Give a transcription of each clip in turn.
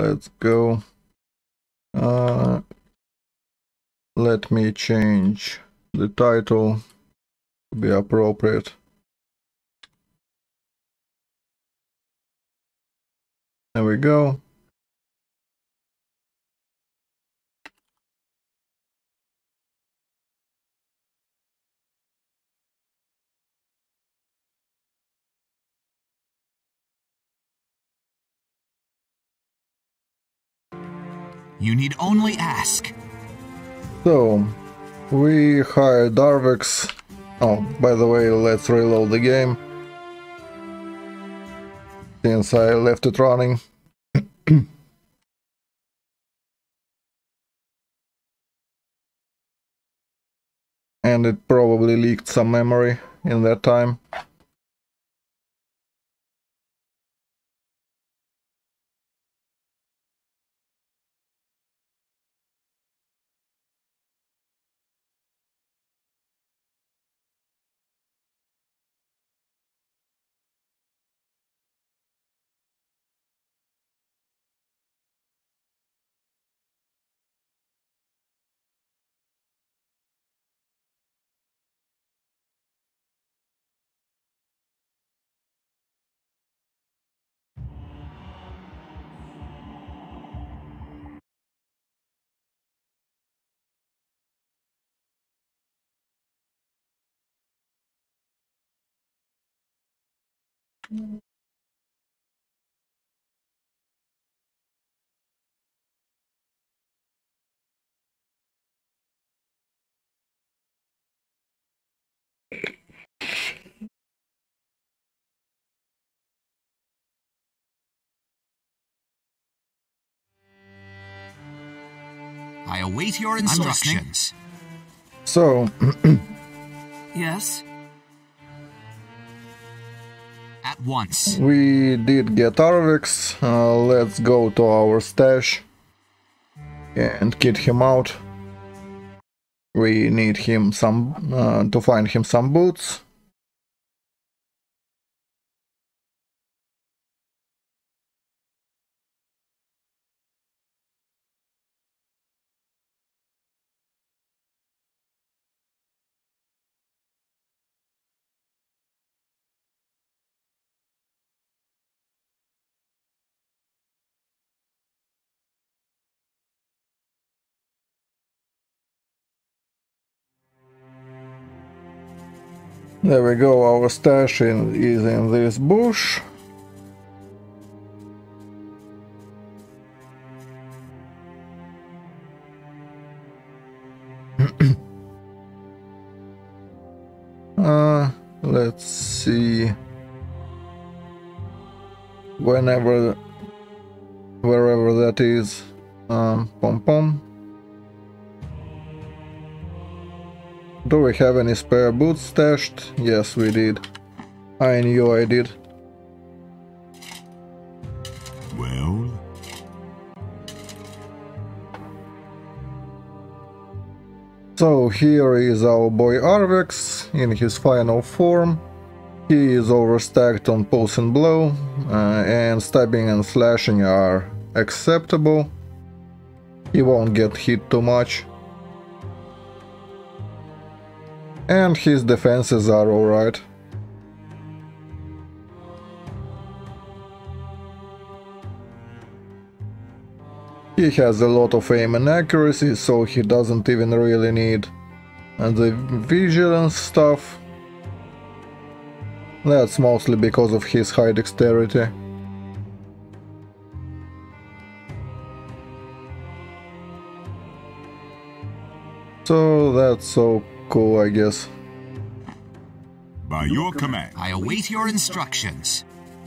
let's go. Let me change the title to be appropriate. There we go. You need only ask. So, we hired Darvex. Oh, by the way, let's reload the game, since I left it running. And it probably leaked some memory in that time. I await your instructions. So, Yes? At once. we did get Darvex. Let's go to our stash and kit him out. We need him to find him some boots. There we go, our stash is in this bush. Let's see. Wherever that is. Pom pom. Do we have any spare boots stashed? Yes, we did. I knew I did. Well? So here is our boy Arvex in his final form. He is overstacked on pulse and blow, and stabbing and slashing are acceptable. He won't get hit too much. And his defenses are alright. He has a lot of aim and accuracy, so he doesn't even really need the vigilance stuff. That's mostly because of his high dexterity. So that's so cool, I guess. By your command. I await your instructions.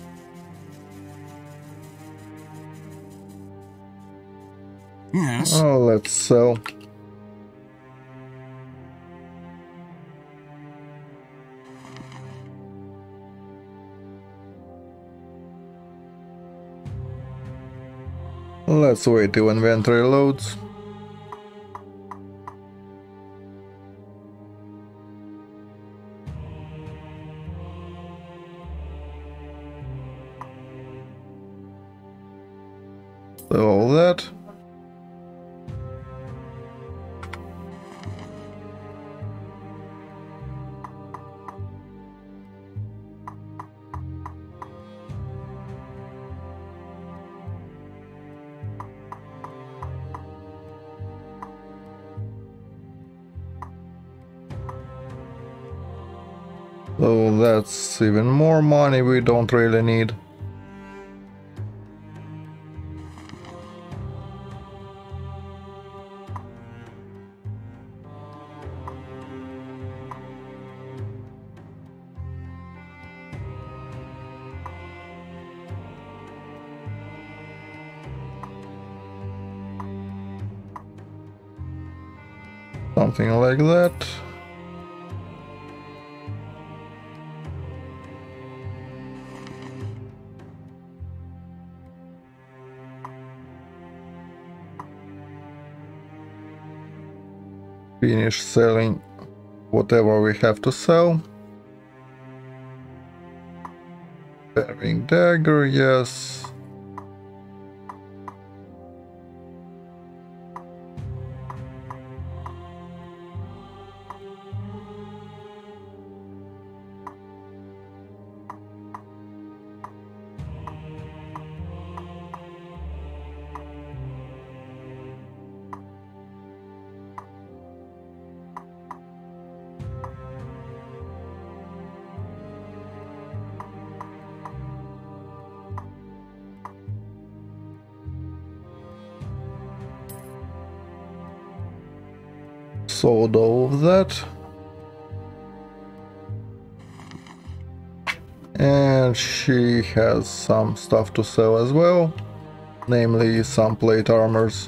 Yes. Oh, let's sell. Let's wait till inventory loads. So all that. So that's even more money we don't really need. Something like that. Finish selling whatever we have to sell. Bearing dagger, yes. Sold all of that. And she has some stuff to sell as well, namely some plate armors.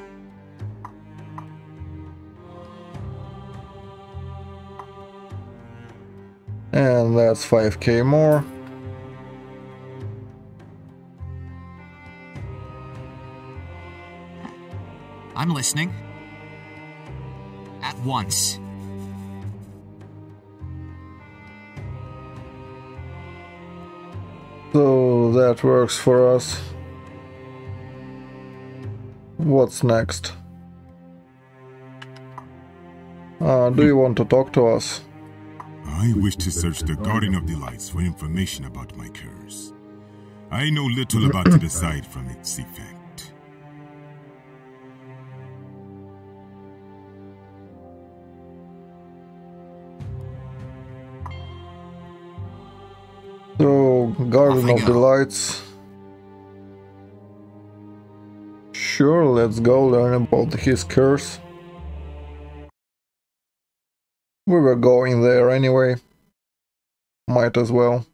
And that's 5k more. I'm listening. At once. So that works for us. What's next? Do you want to talk to us? I wish to search the Garden of Delights for information about my curse. I know little about it aside from its effect. So, Garden of Delights. Sure, let's go learn about his curse. We were going there anyway. Might as well.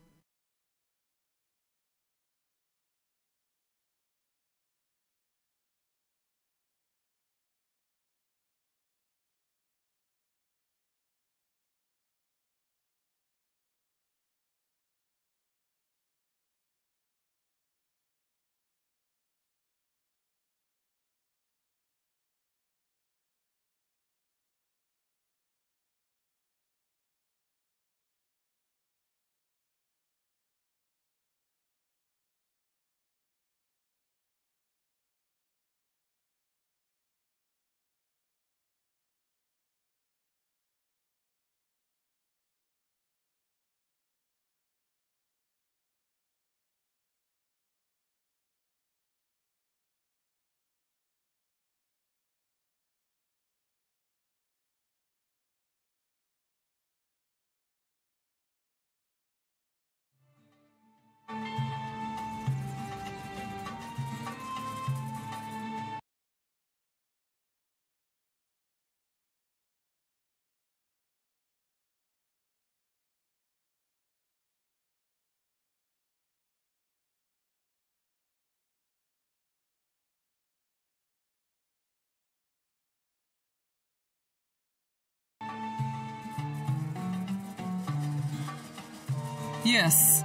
Yes.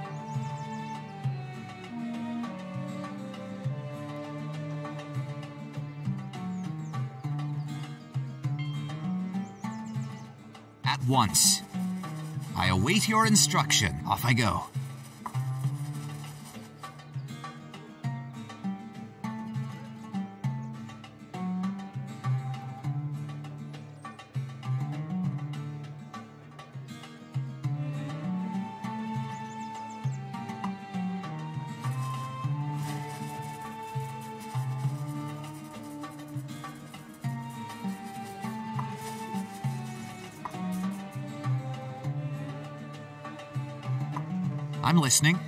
At once. I await your instruction. Off I go. I'm listening.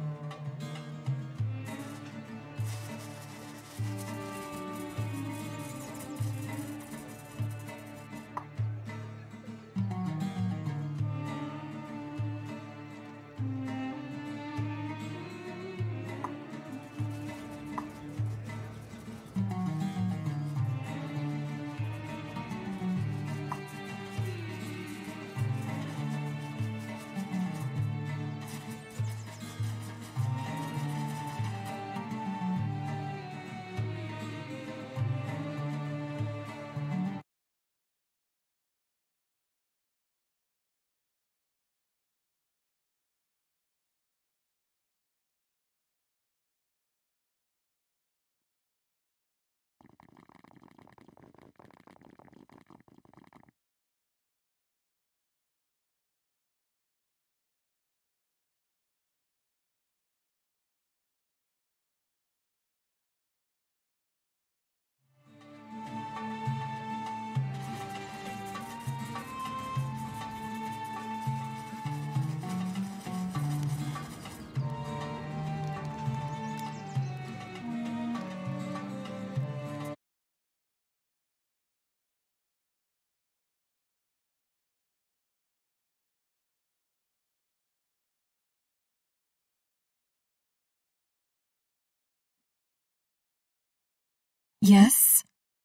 Yes?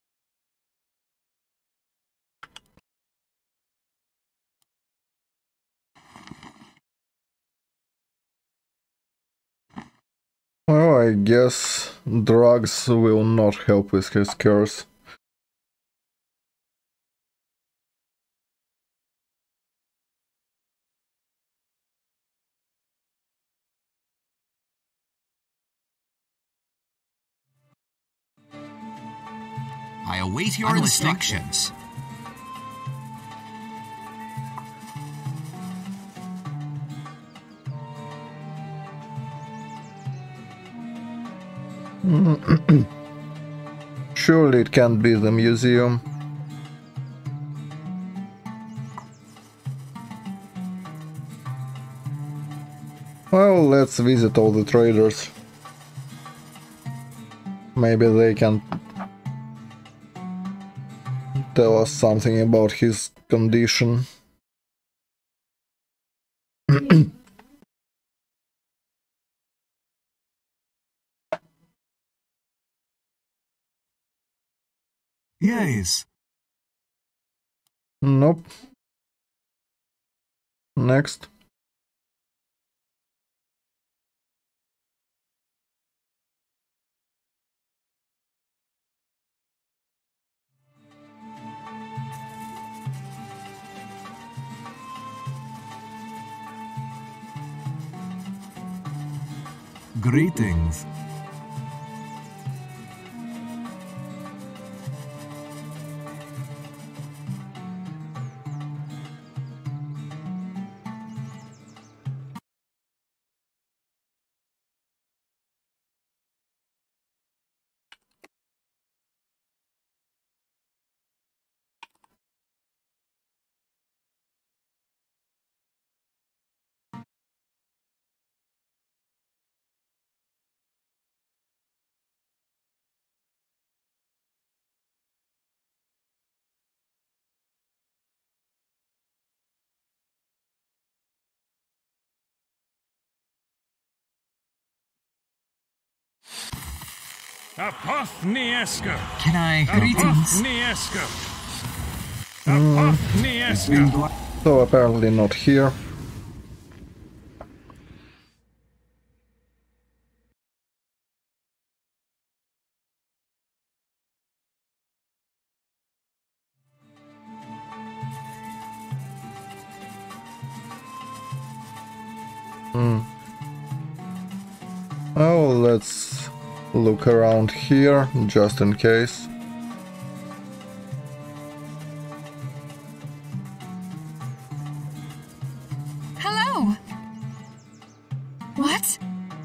Well, I guess drugs will not help with his curse. I await your instructions. Surely it can't be the museum. Well, let's visit all the traders. Maybe they can tell us something about his condition. Yes. Nope. Next. Greetings. Apothnieska! Can I... Greetings. Apothnieska! Apothnieska! So apparently not here. Oh, let's look around here, just in case. Hello! What?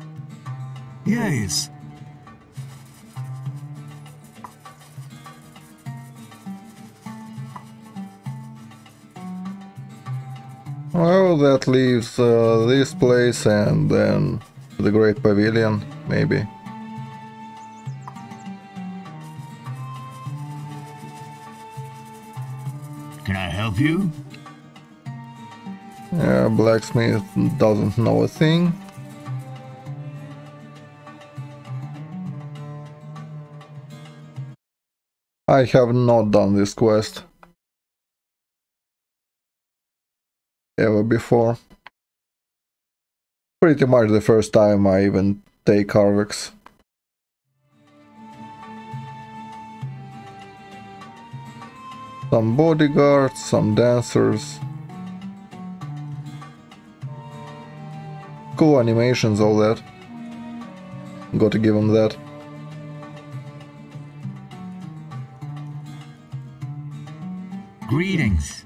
Yes. Well, that leaves this place and then the Great Pavilion, maybe. Can I help you? Blacksmith doesn't know a thing. I have not done this quest ever before. Pretty much the first time I even take Arvex. Some bodyguards, some dancers. Cool animations, all that. Got to give them that. Greetings.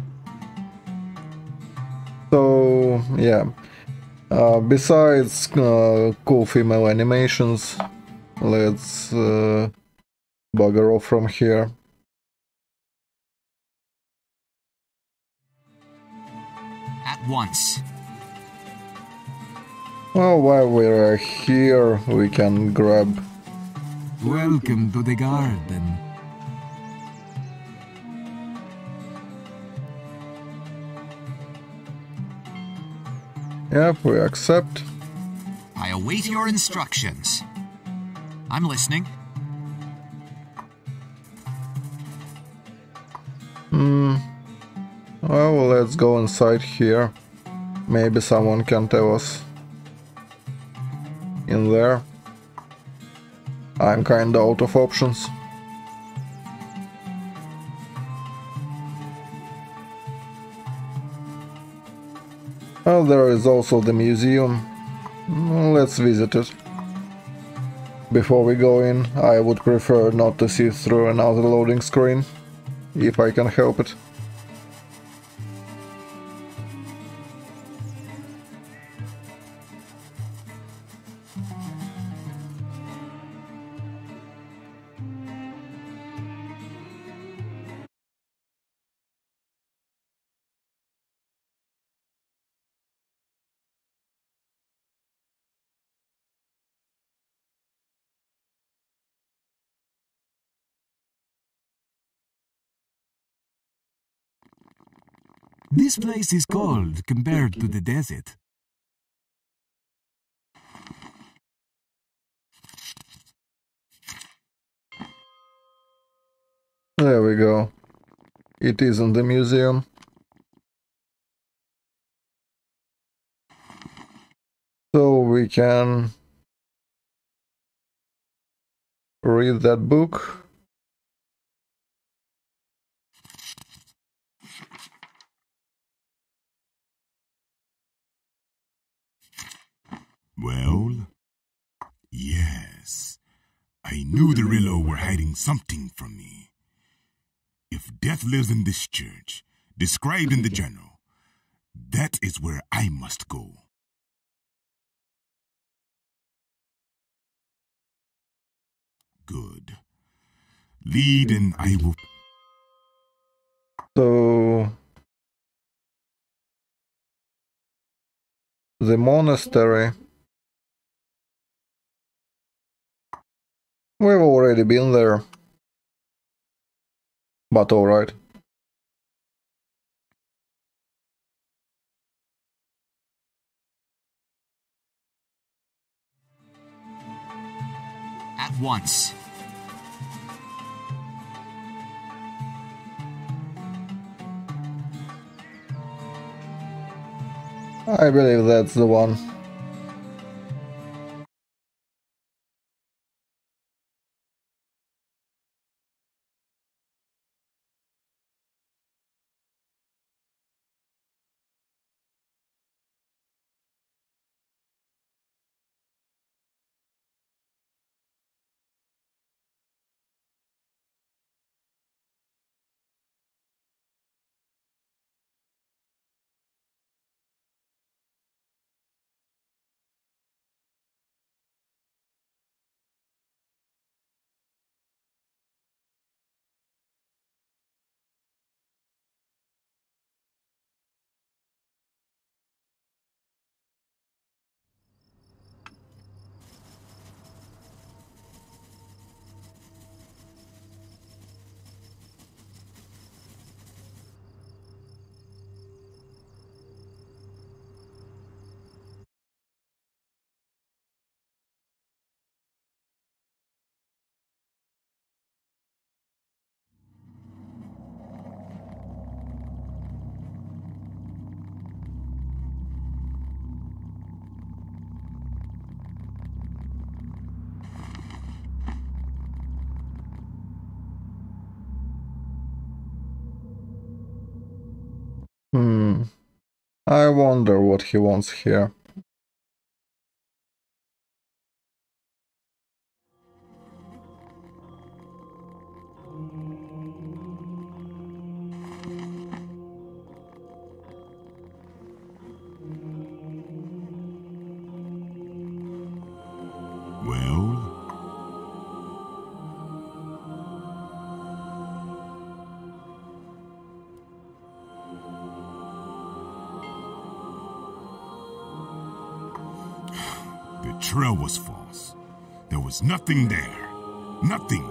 So, yeah. Besides cool female animations, let's bugger off from here. At once. Well, while we're here, we can grab... Welcome to the garden. Yep, we accept. I await your instructions. I'm listening. Well, let's go inside here. Maybe someone can tell us. In there. I'm kinda out of options. Well, there is also the museum. Let's visit it. Before we go in, I would prefer not to see through another loading screen, if I can help it. This place is cold compared to the desert. There we go. It is in the museum. So we can read that book. Well, yes. I knew the Rillo were hiding something from me. If death lives in this church, described in the journal, that is where I must go. Good. Lead and I will... So... the monastery. We've already been there. But alright. At once. I believe that's the one. I wonder what he wants here. The trail was false. There was nothing there. Nothing.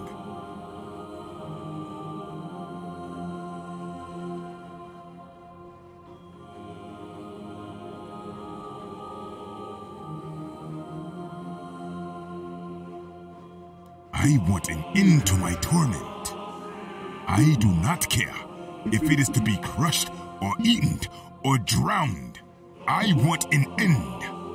I want an end to my torment. I do not care if it is to be crushed or eaten or drowned. I want an end.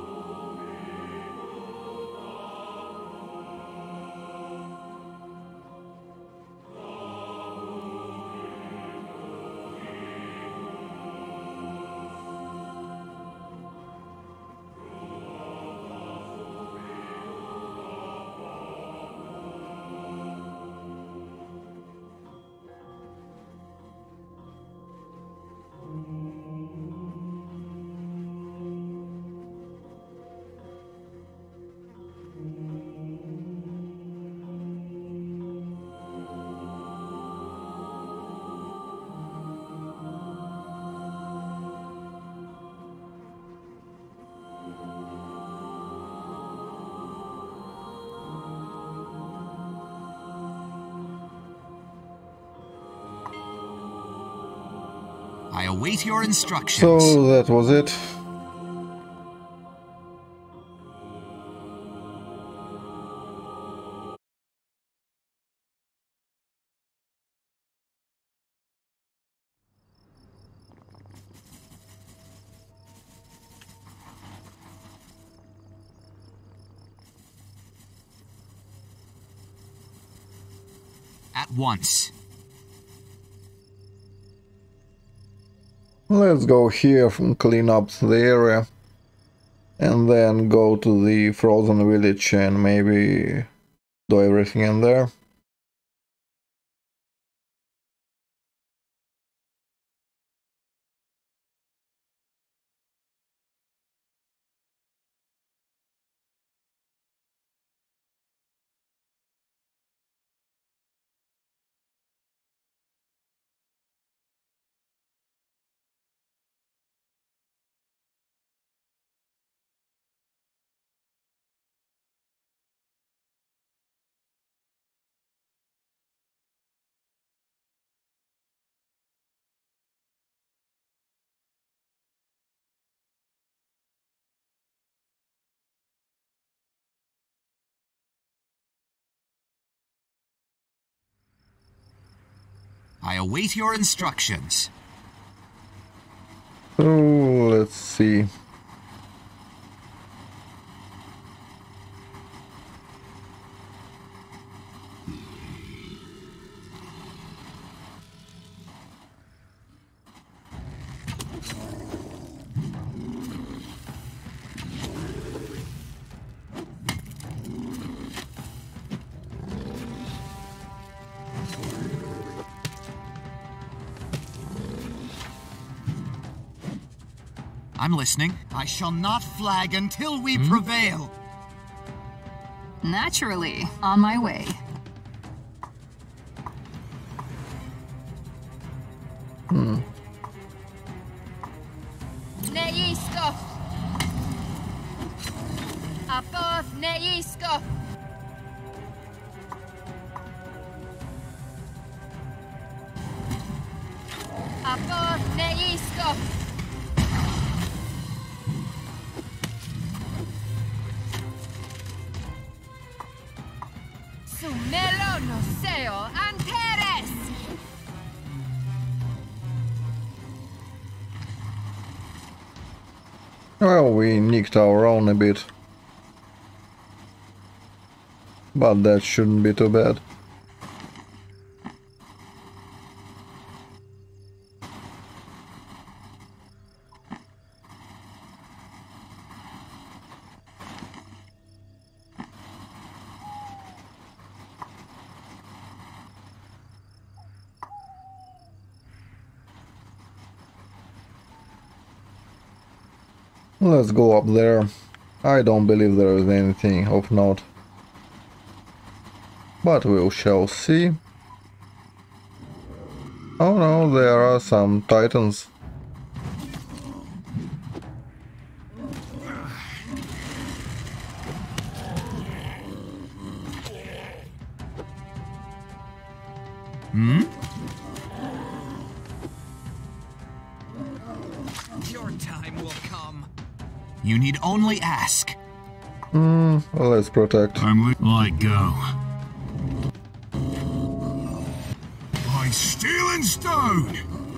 I await your instructions. So that was it. At once. Let's go here and clean up the area. And then go to the frozen village and maybe do everything in there. I await your instructions. So let's see. I'm listening. I shall not flag until we prevail. Naturally, on my way. Neisko! Above Neisko! Above Neisko! Sumelo Noseo Anteres! Well, we nicked our own a bit. But that shouldn't be too bad. Let's go up there. I don't believe there is anything of note. But we shall see. Oh no, there are some titans. Your time will come. You need only ask. Let's protect. Let go. By steel and stone!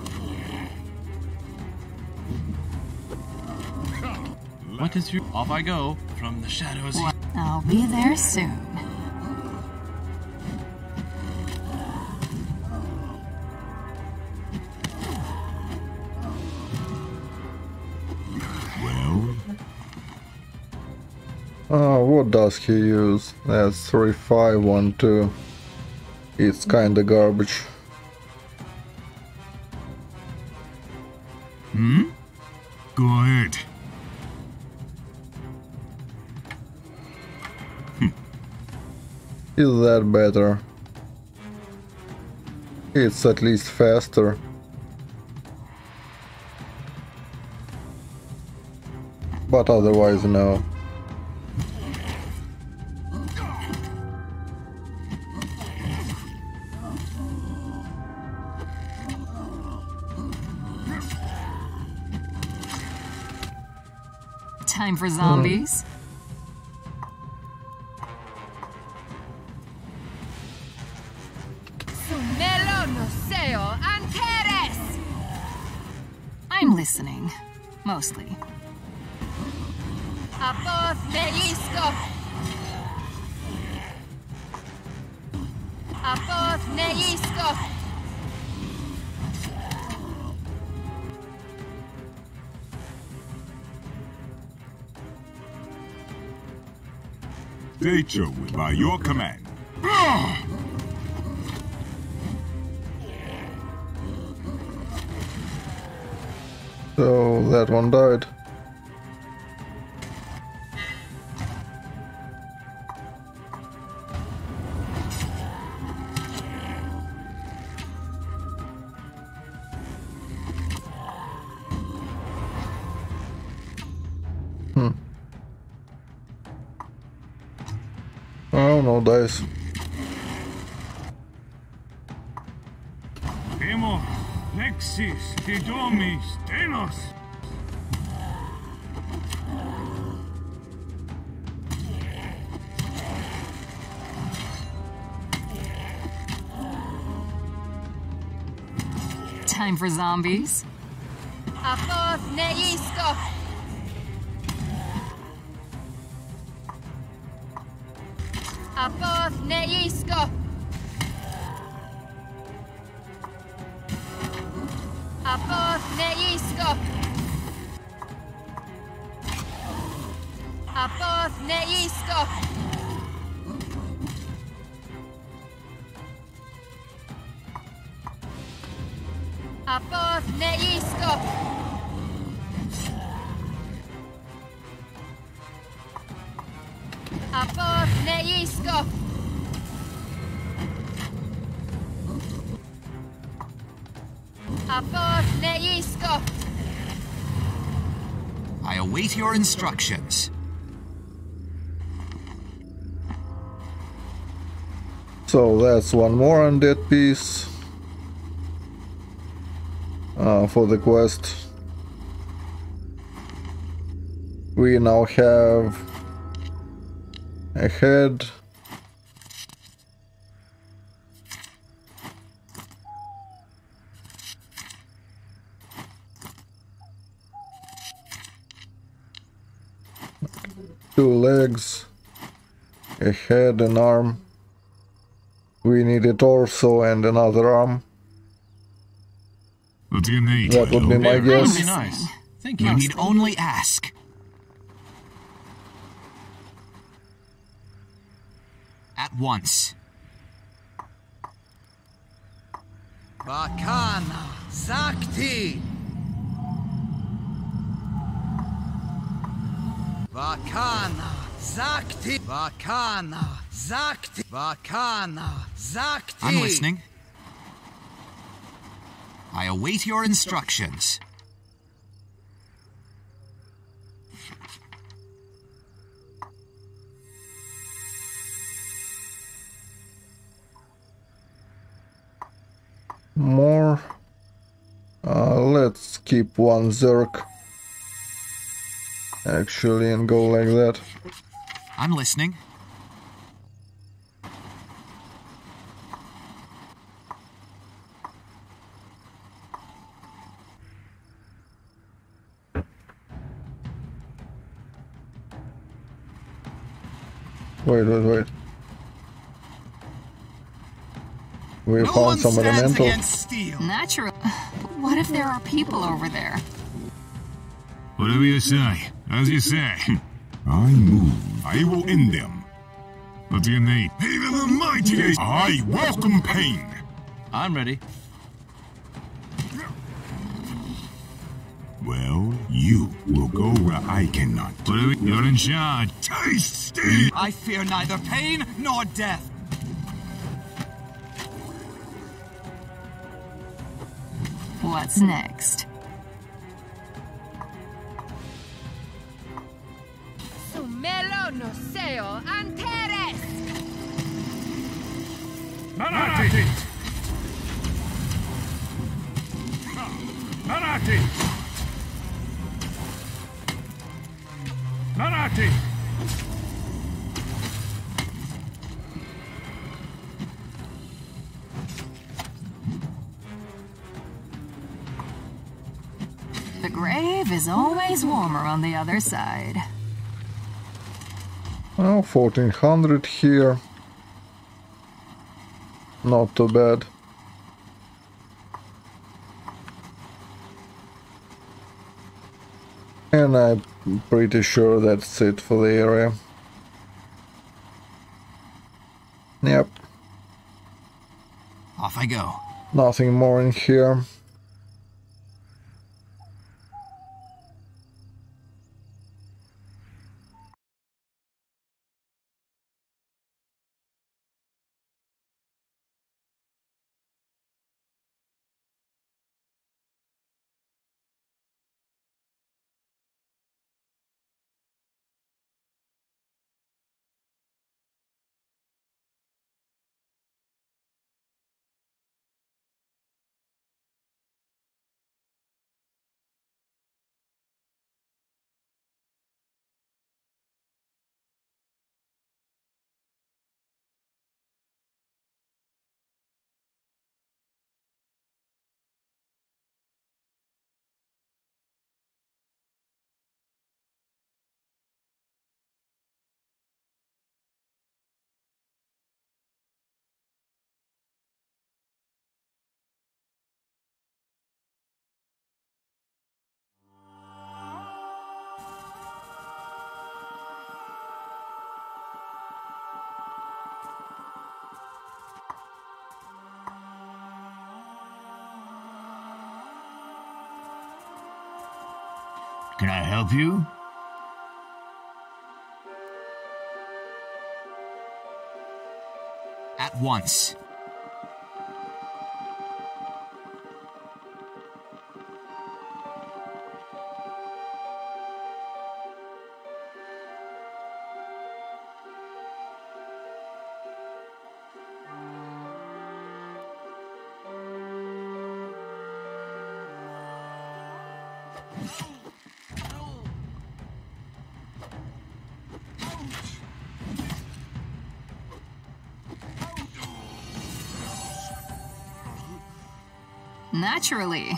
What is your... Off I go from the shadows. I'll be there soon. What does he use? That's 3512. It's kinda garbage. Go ahead. Is that better? It's at least faster. But otherwise, no. Time for zombies. Melonoseo Antares! I'm listening. Mostly. Apoth Neisco! Apoth Neisco! Derecho, by your command. So that one died. Oh, no dice. Hemo, Nexis, Didomis, Denos. Time for zombies. Apoth Neisco! Apoth Neisco! Apoth Neisco! Apoth Neisco! Apoth Neisco! Apoth Neisco! Apoth Neisco! I await your instructions. So that's one more undead piece for the quest. We now have a head, two legs, a head, an arm. We need a torso and another arm. What do you need? That would be my That would guess. be nice. Thank you. You need only ask. At once. Bakana Sakti! Vakana Zakti. Vakana Zakti. Vakana Zakti. I'm listening. I await your instructions. More. Let's keep one Zerk. Actually, and go like that. I'm listening. Wait. We No found one some stands elemental. against steel. Natural. But what if there are people over there? Whatever you say, as you say. I move. I will end them. What do you need? Even the mightiest. I welcome pain. I'm ready. Well, you will go where I cannot. You're in charge. Taste steel. I fear neither pain nor death. What's next? Sumelo no seo anteres. Manati! Manati! Manati! The grave is always warmer on the other side. Oh, 1400 here. Not too bad. And I'm pretty sure that's it for the area. Yep, Off I go. nothing more in here. Can I help you? At once. Naturally.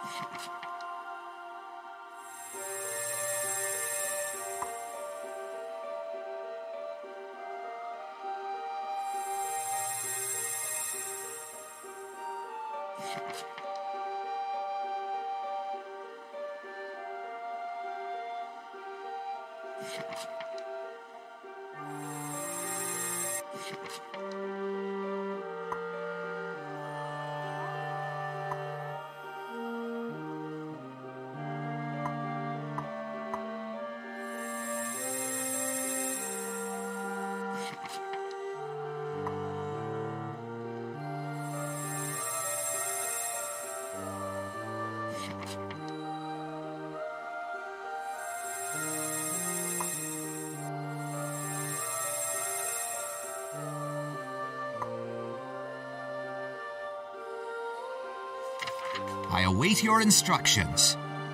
I await your instructions.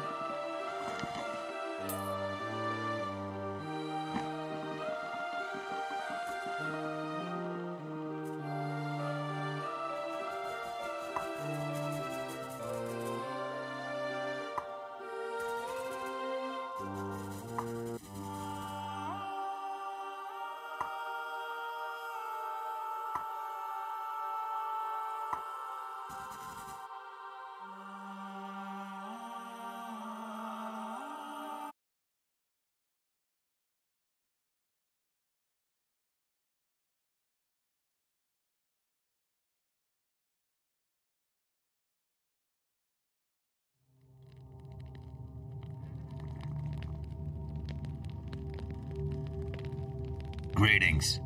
Greetings.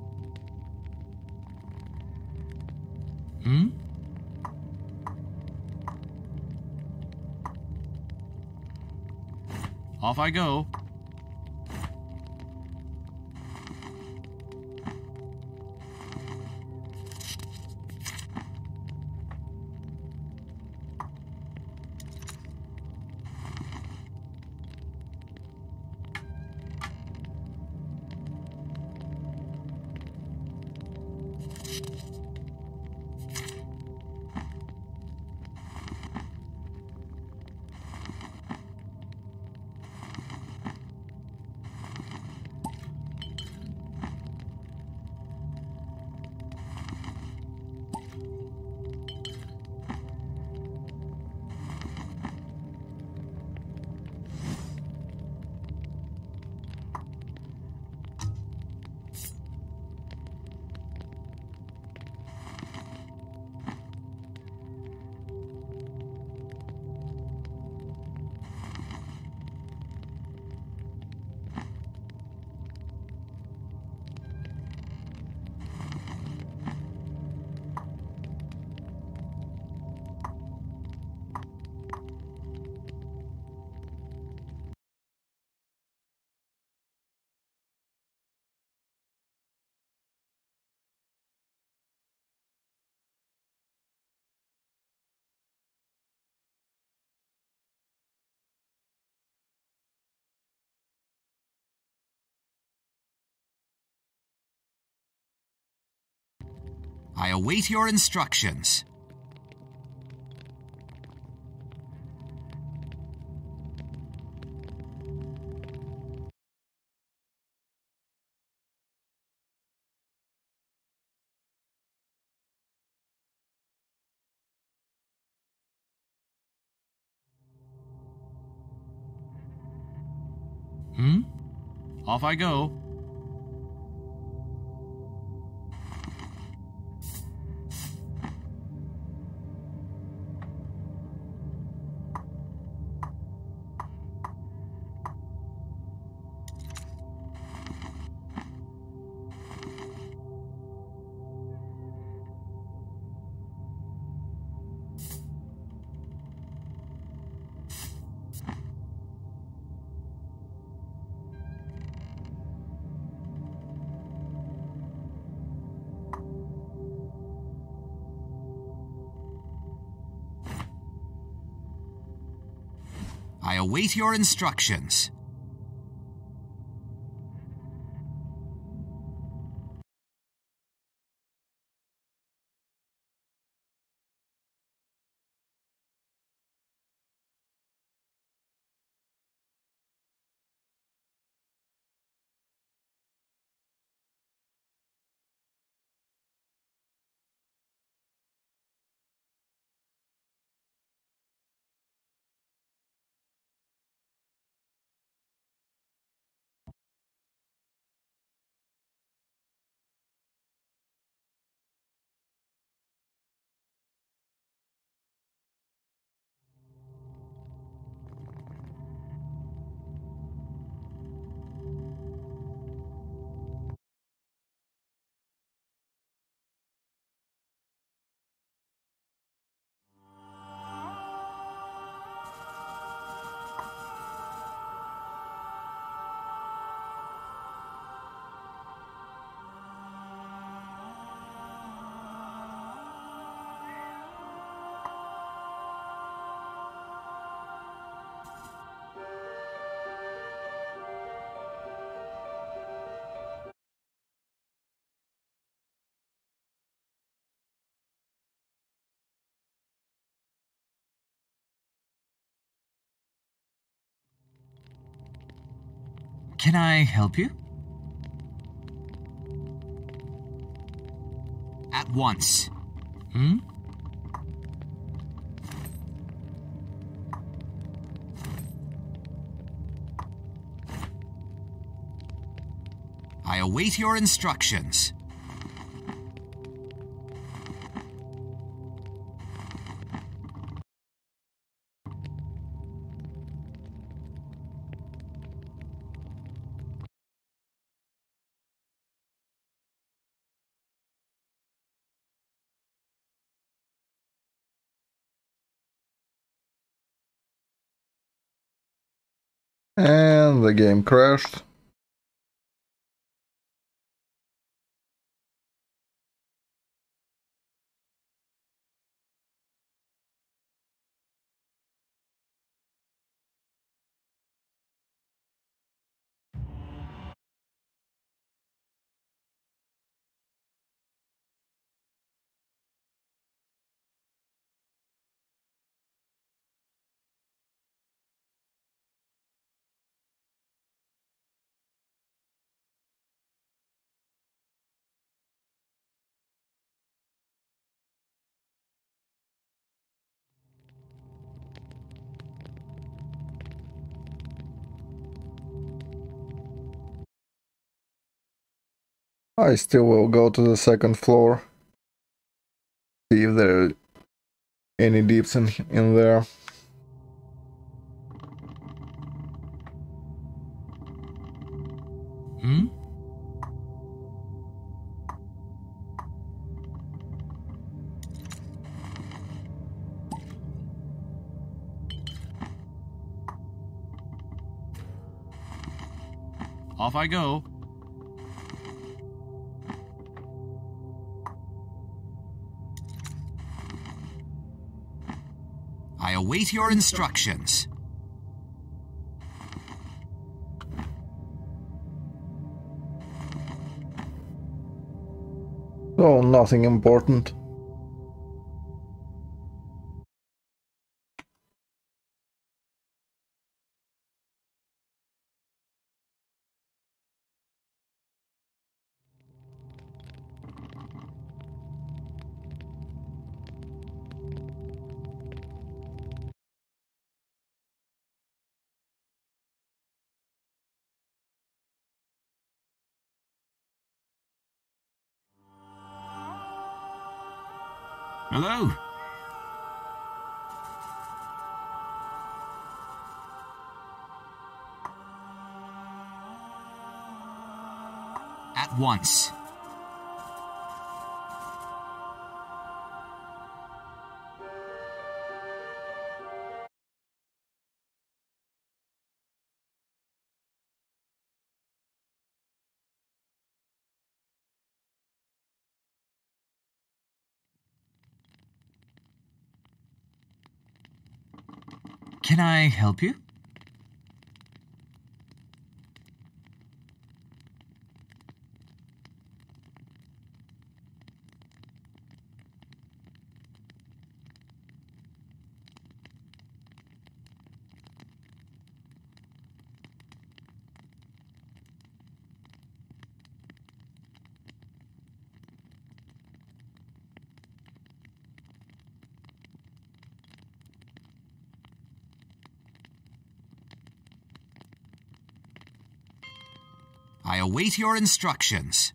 Off I go. I await your instructions. Off I go. I await your instructions. Can I help you? At once. Hmm? I await your instructions. And the game crashed. I still will go to the second floor. See if there are any deeps in there. Hmm? Off I go. I await your instructions. So, nothing important. Hello? At once. Can I help you? I await your instructions.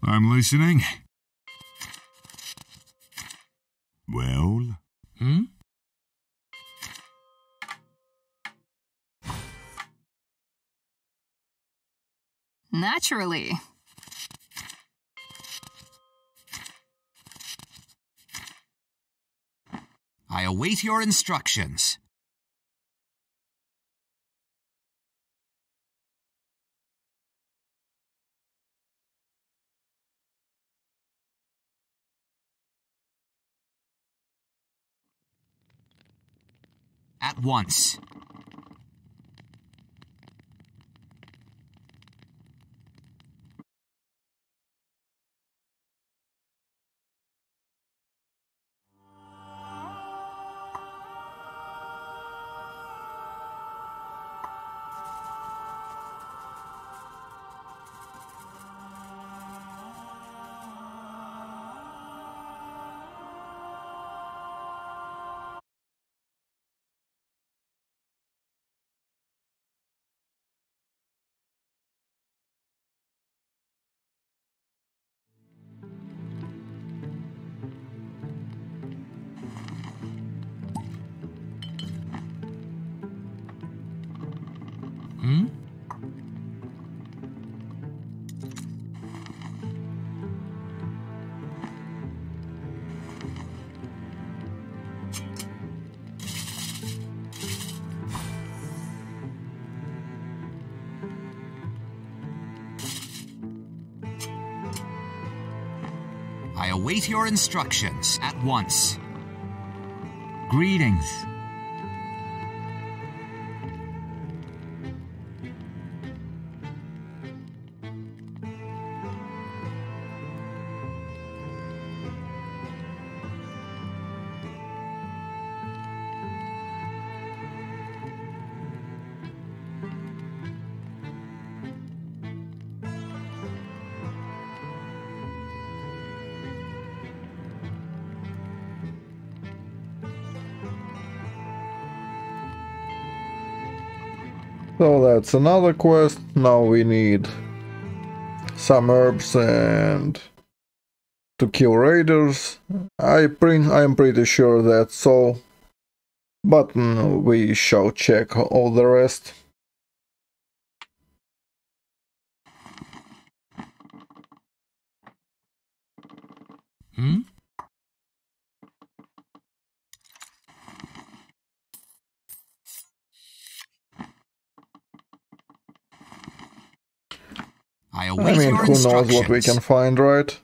I'm listening. Well? Naturally. I await your instructions. At once. I await your instructions at once. Greetings. So that's another quest. Now we need some herbs and to kill raiders. I'm pretty sure that's all. But we shall check all the rest. I I await mean, your who knows instructions. what we can find, right?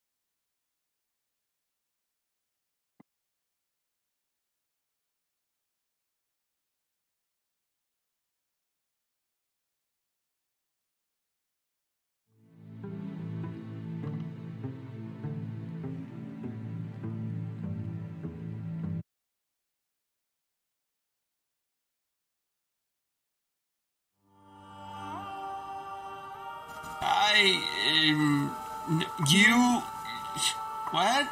You... What?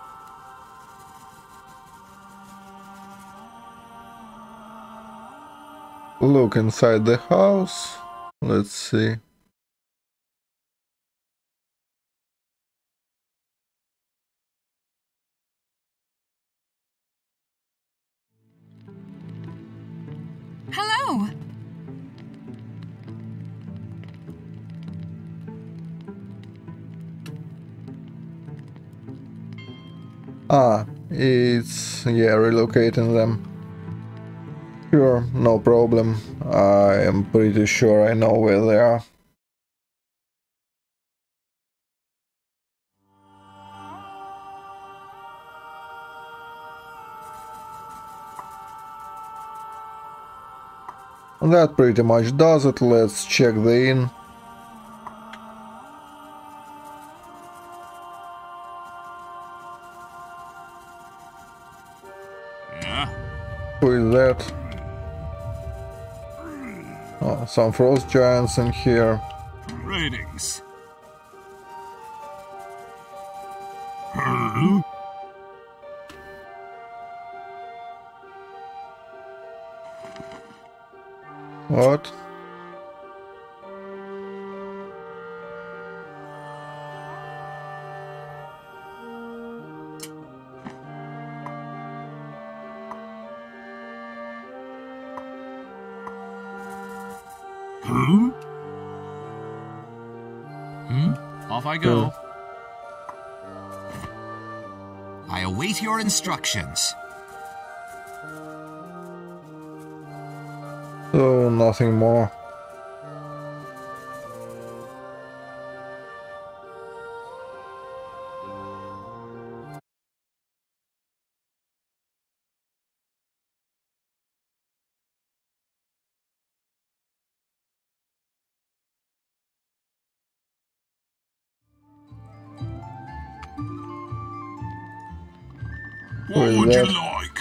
Look inside the house. Let's see. Hello. Ah, it's, yeah, relocating them. Sure, no problem. I am pretty sure I know where they are. That pretty much does it. Let's check the inn. Yeah? Who is that? Oh, some frost giants in here. Greetings. Huh? Huh? Off I go. I await your instructions. So, nothing more. What is would you that? like?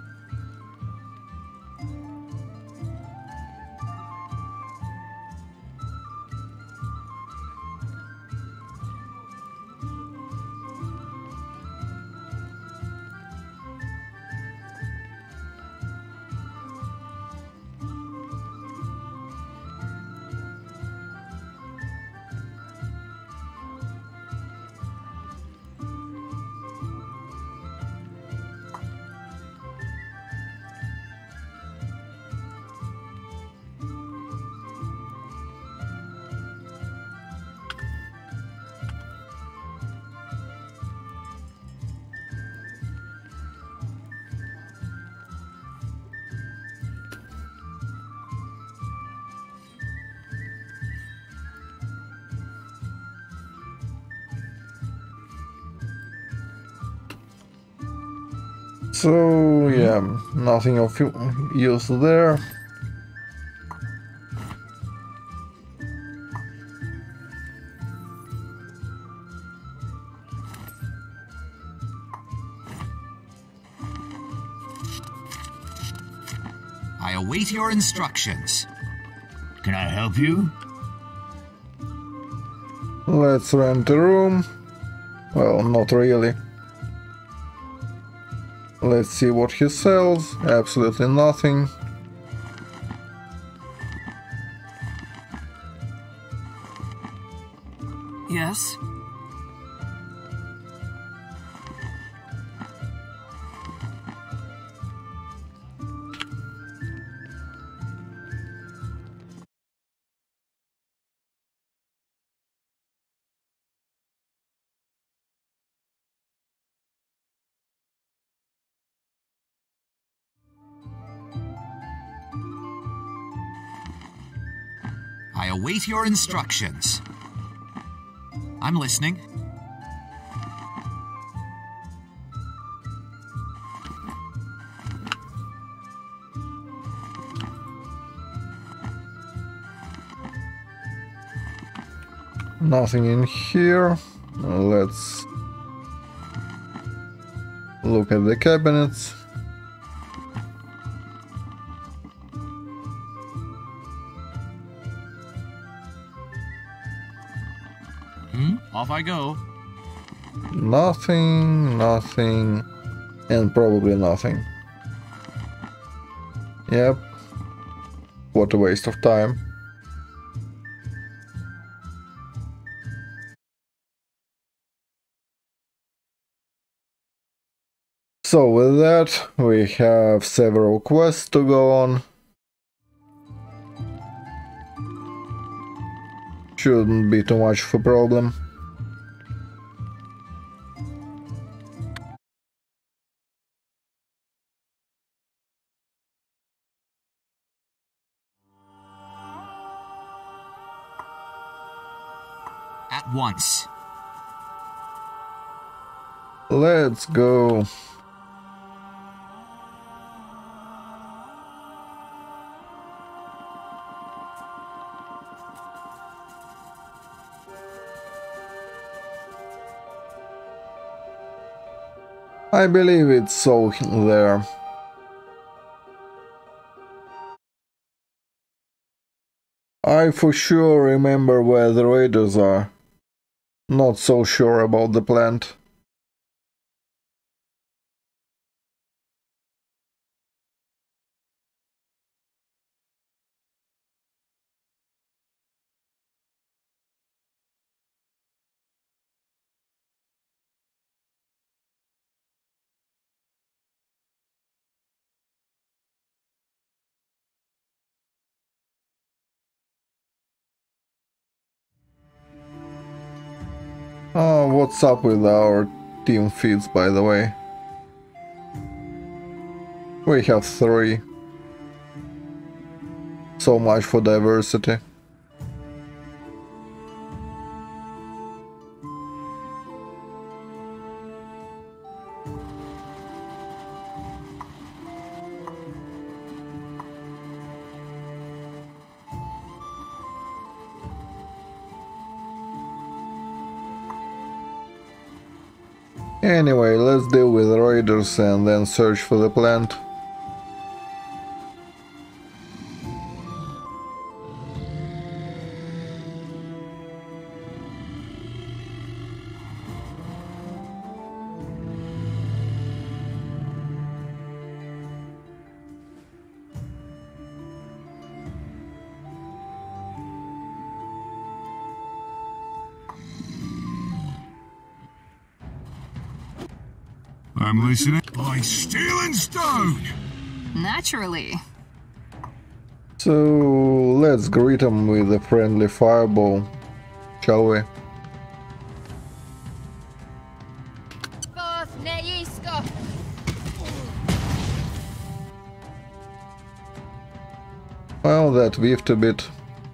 So, yeah, nothing of use there. I await your instructions. Can I help you? Let's rent a room. Well, not really. Let's see what he sells. Absolutely nothing. Yes? I await your instructions. I'm listening. Nothing in here. Let's look at the cabinets. Off I go. Nothing, nothing, and probably nothing. Yep. What a waste of time. So with that, we have several quests to go on. Shouldn't be too much of a problem. At once. Let's go. I believe it's so there. I for sure remember where the raiders are. Not so sure about the plant. Oh, what's up with our team feeds, by the way? We have 3. So much for diversity. Anyway, let's deal with raiders and then search for the plant. I'm listening. By steel and stone! Naturally. So let's greet them with a friendly fireball, shall we? Both Neisko. Well, that whiffed a bit.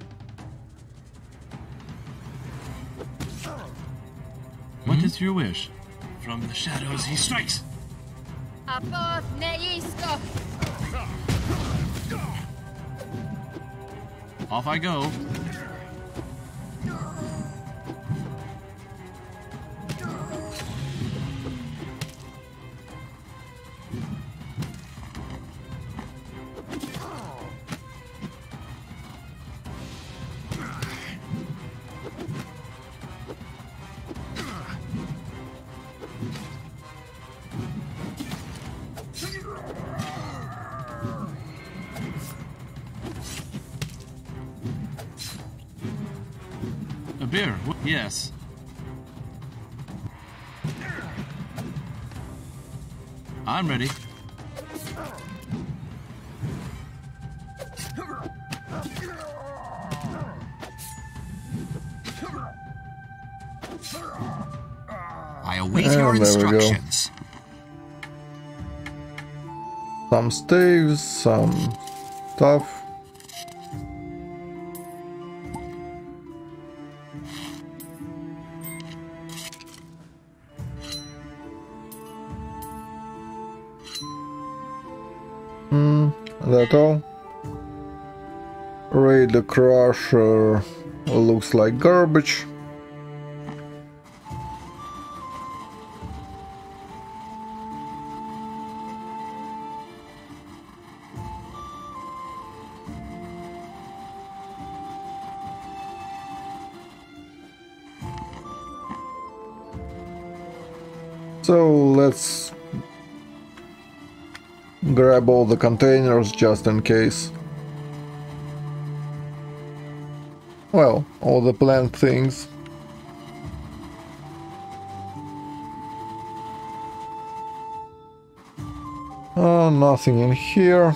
What is your wish? From the shadows he strikes. Both Neisko. Off I go. A beer? Yes. I'm ready. I await your instructions. Some staves, some stuff. That all? Raid the Crusher looks like garbage. So let's grab all the containers just in case. Well, all the plant things. Nothing in here.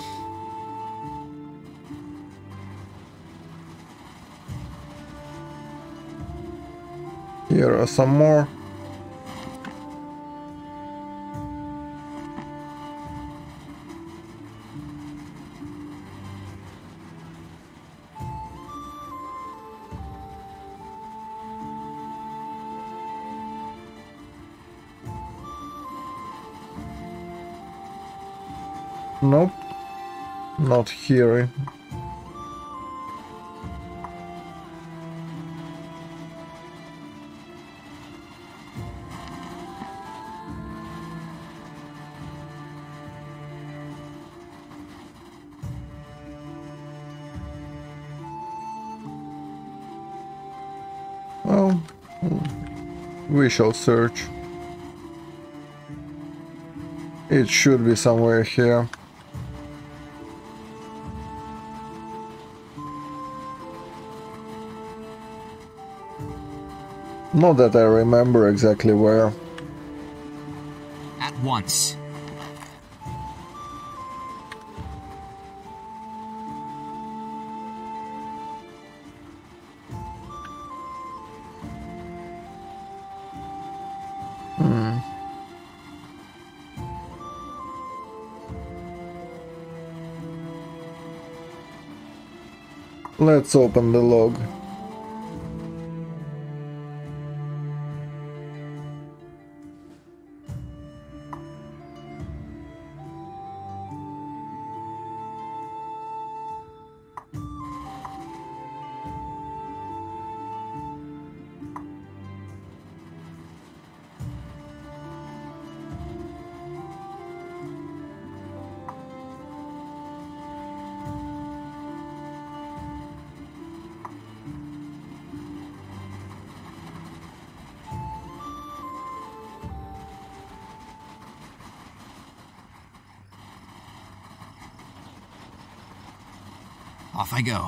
Here are some more. Nope, not here. Well, we shall search. It should be somewhere here. Not that I remember exactly where. At once. Let's open the log. Off I go.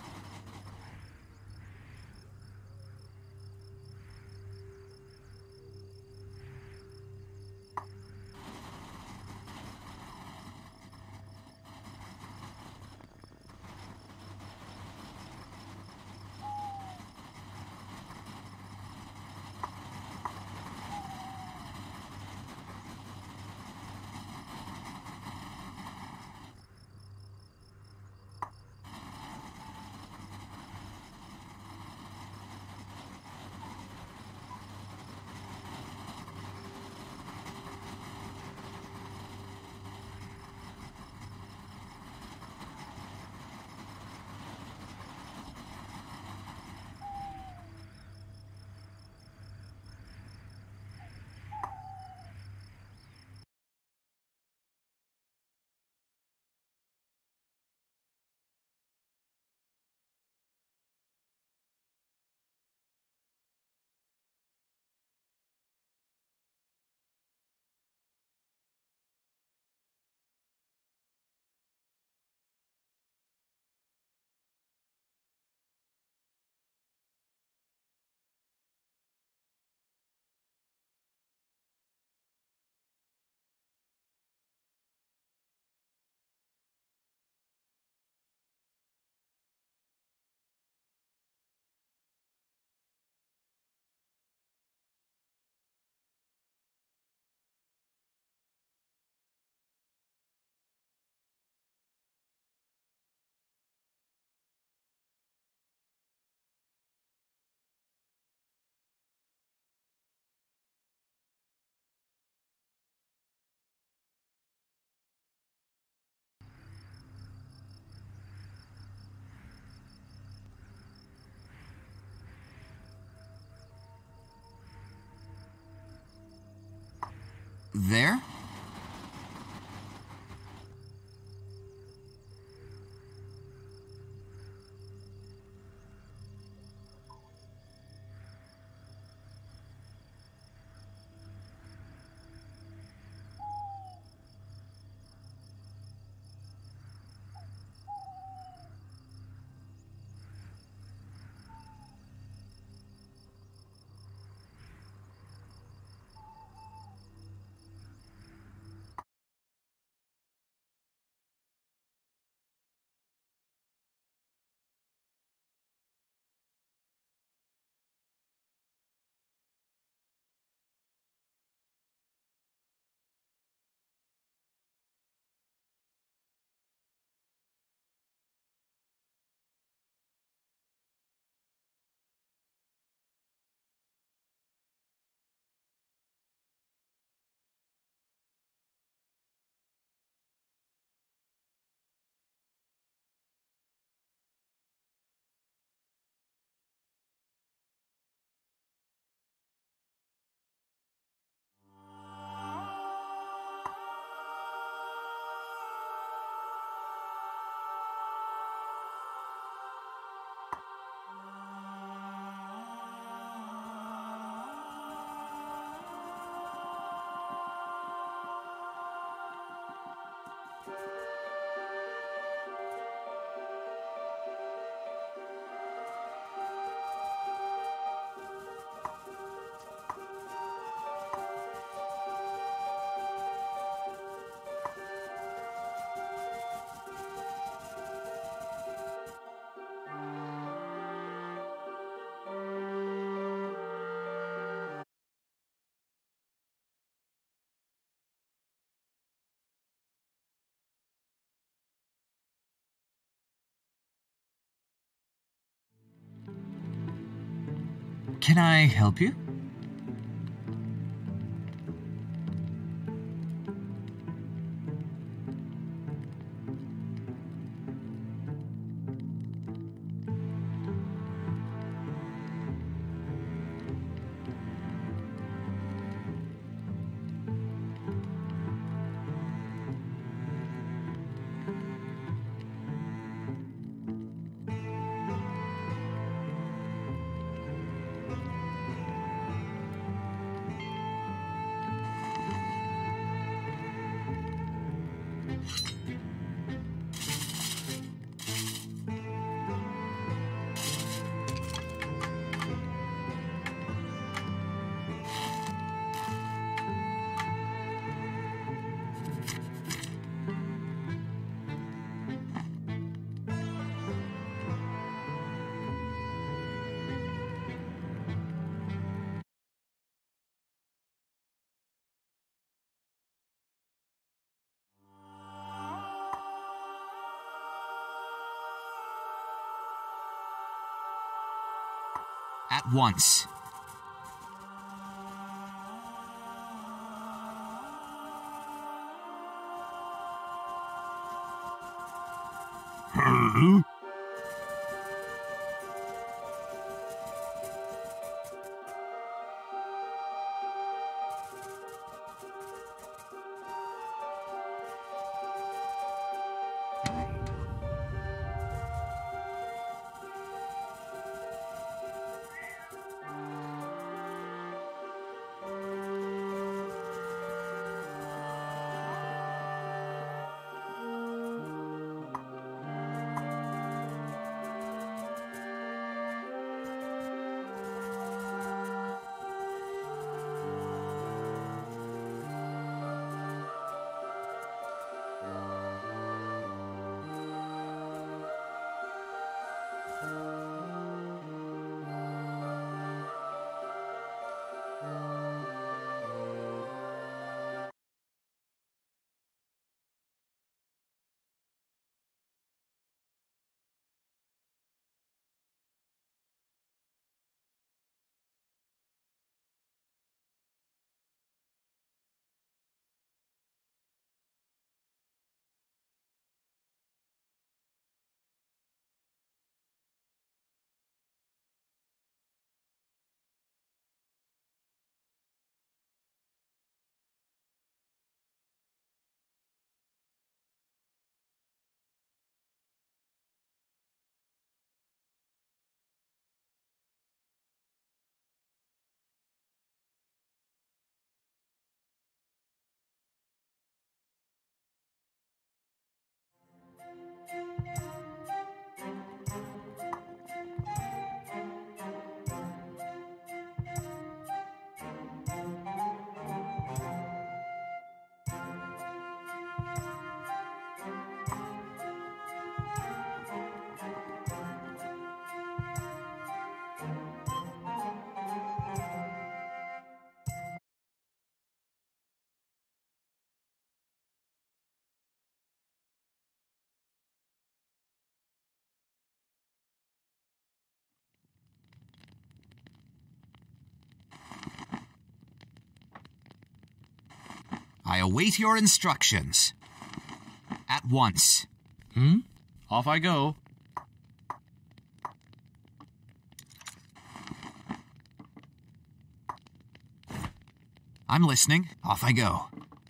There? Can I help you? At once. I await your instructions. At once. Off I go. I'm listening. Off I go.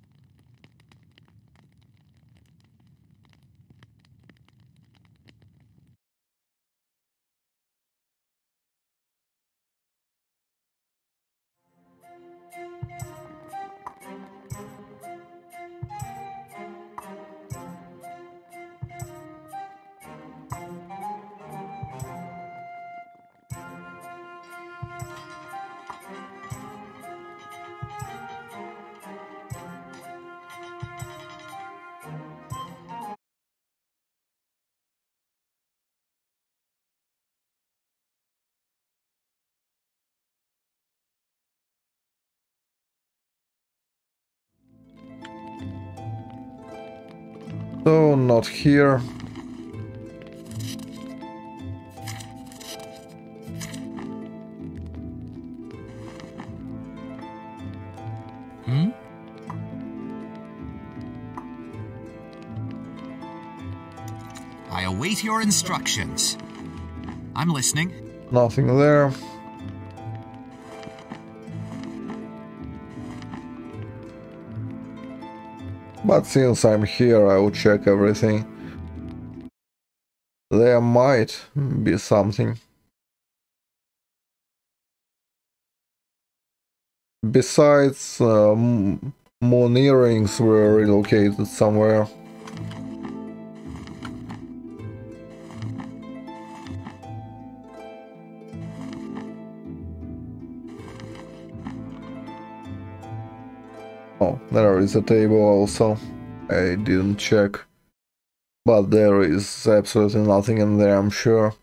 So, not here. Hmm? I await your instructions. I'm listening. Nothing there. But since I'm here, I will check everything. There might be something. Besides, moon earrings were relocated somewhere. Oh, there is a table also. I didn't check. But there is absolutely nothing in there, I'm sure.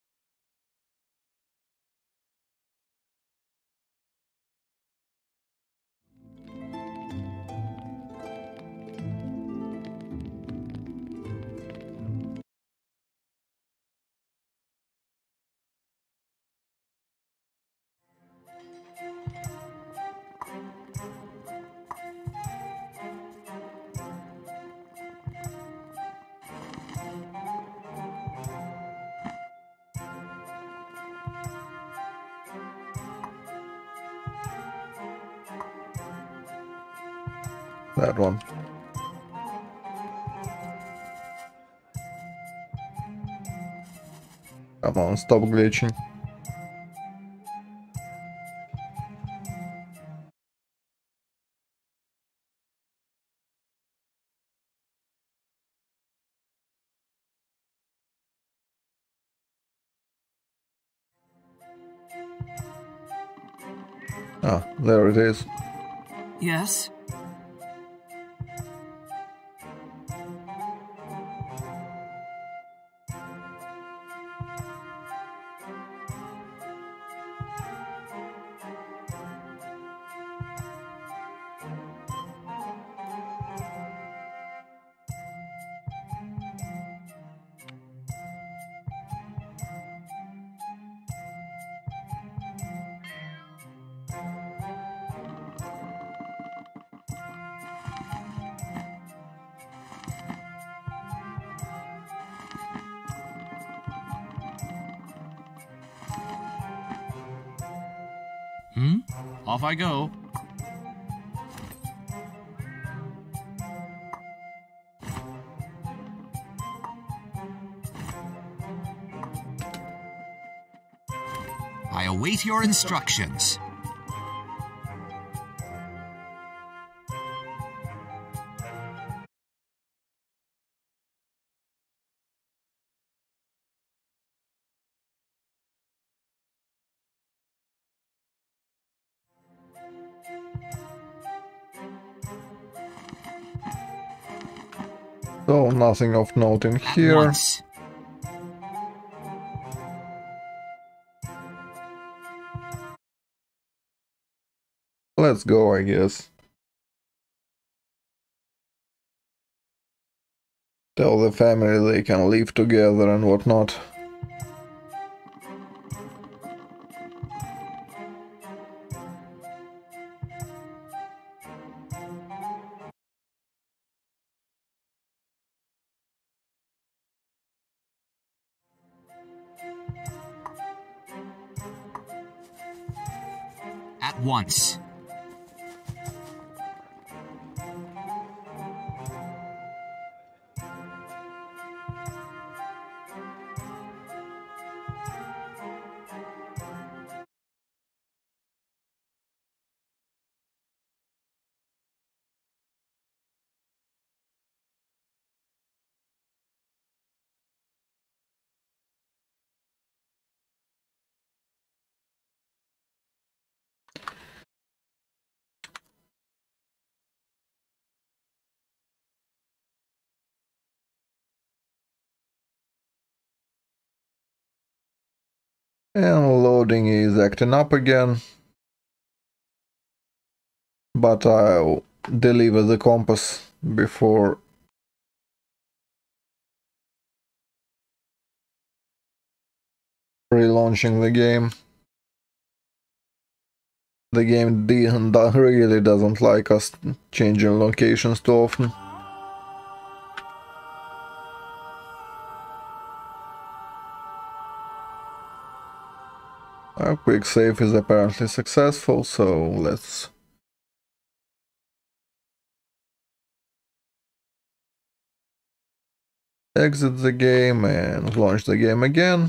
That one. Come on, stop glitching. Ah, there it is. Yes? Hmm? Off I go. I await your instructions. So, nothing of note in here. Once. Let's go, I guess. Tell the family they can live together and whatnot. At once. And loading is acting up again. But I'll deliver the compass before relaunching the game. The game really doesn't like us changing locations too often. Our quick save is apparently successful, so let's exit the game and launch the game again.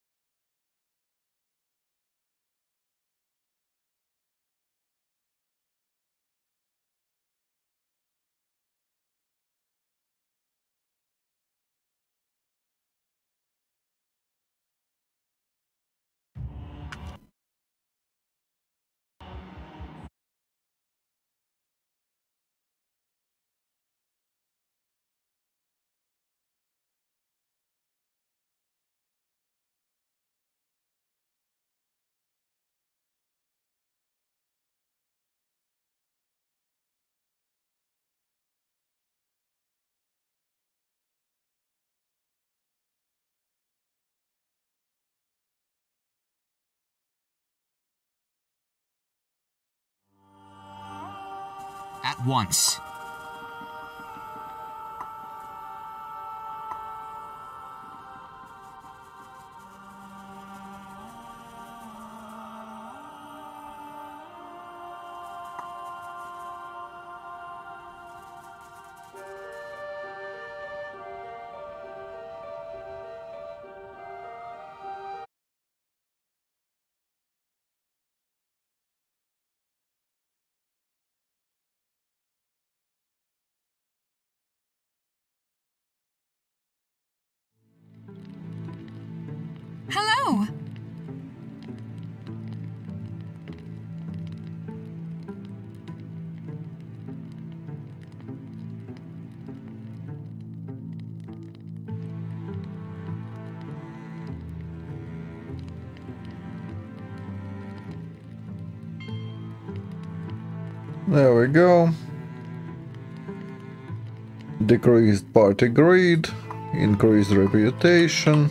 At once. Hello! There we go. Decreased party greed, increased reputation.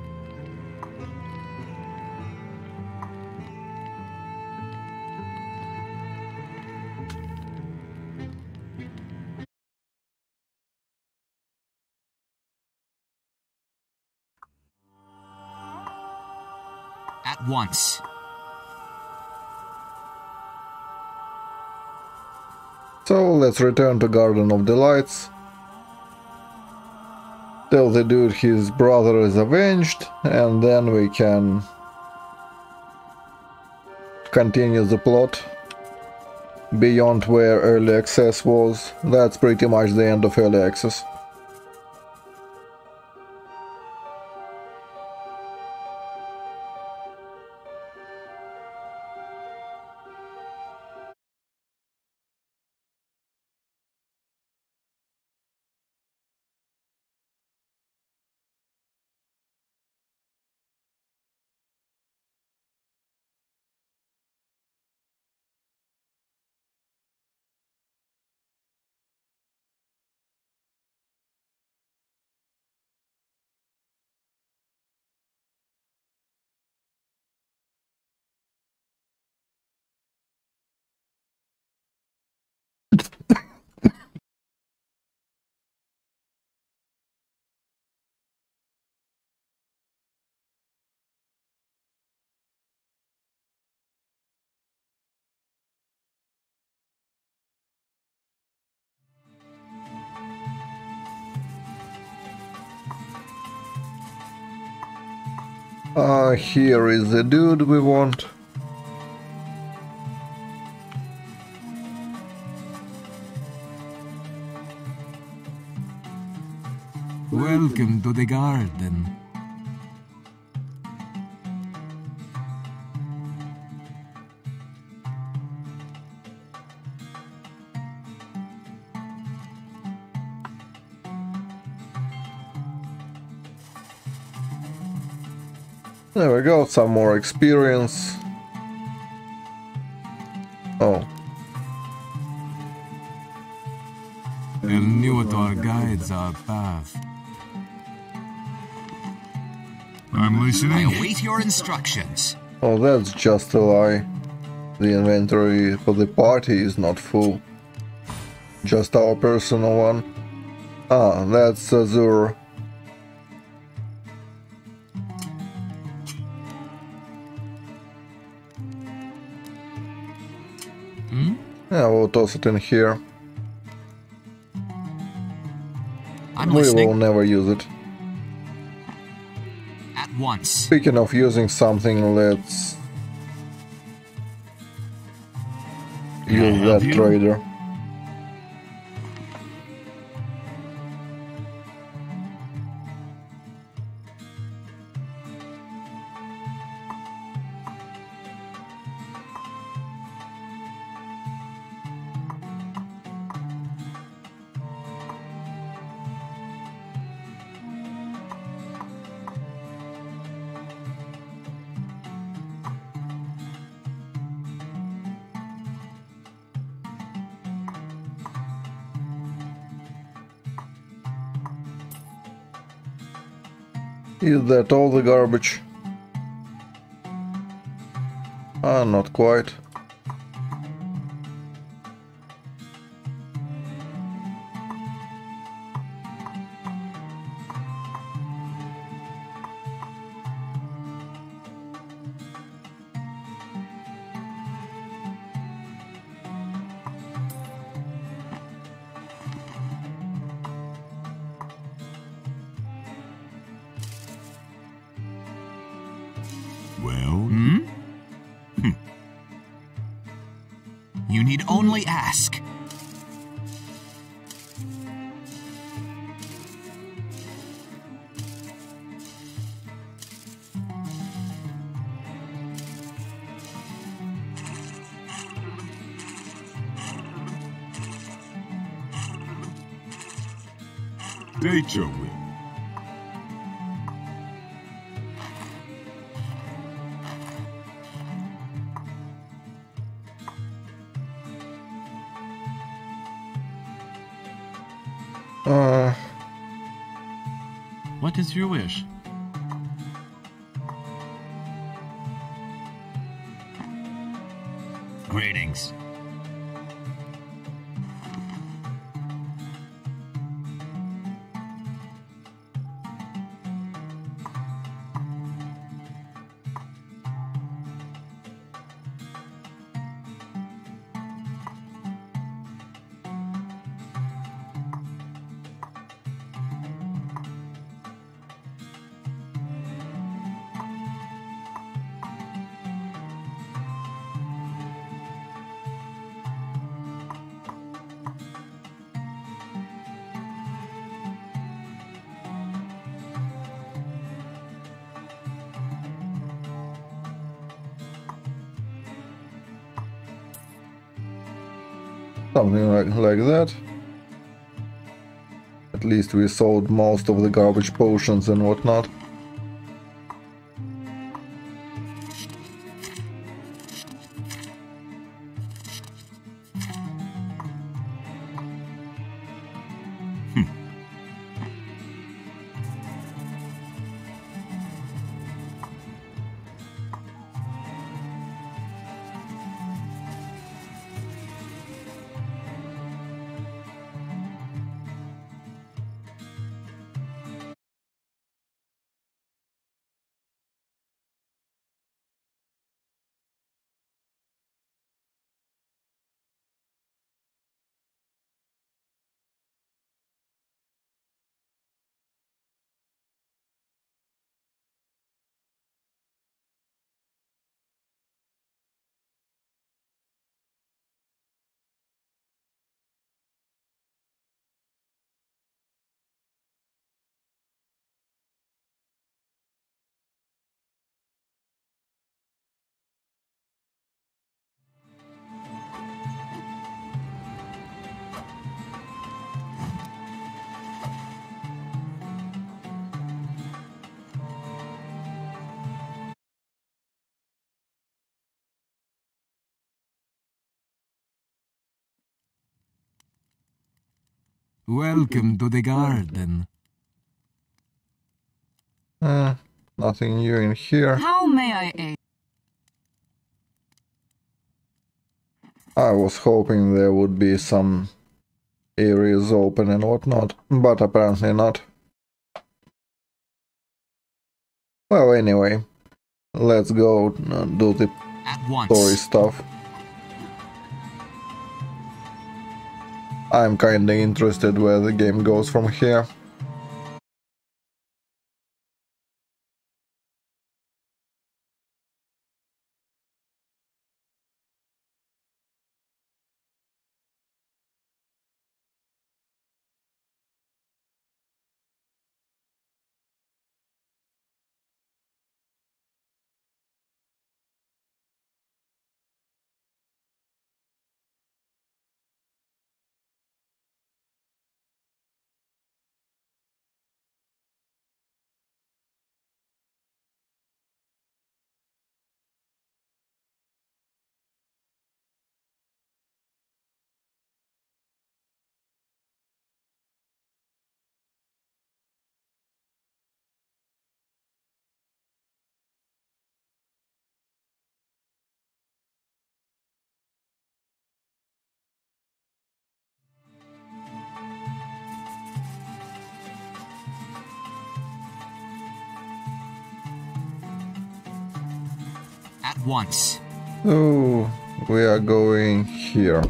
At once. So let's return to Garden of Delights. Tell the dude his brother is avenged, and then we can continue the plot beyond where early access was. That's pretty much the end of early access. Here is the dude we want. Welcome to the garden. There we go, some more experience. Oh. El Nuator guides our path. I'm listening. I await your instructions. Oh, that's just a lie. The inventory for the party is not full. Just our personal one. Ah, that's Azure. Yeah, we'll toss it in here. I'm We listening. will never use it. At once. Speaking of using something, let's use that trader. Is that all the garbage? Ah, not quite. Well, You need only ask. date your will. What is your wish? Greetings. Something like that. At least we sold most of the garbage potions and whatnot. Welcome to the garden. Nothing new in here. How may I aid? I was hoping there would be some areas open and whatnot, but apparently not. Well, anyway, let's go do the At once. story stuff. I'm kinda interested where the game goes from here. At once. So, we are going here.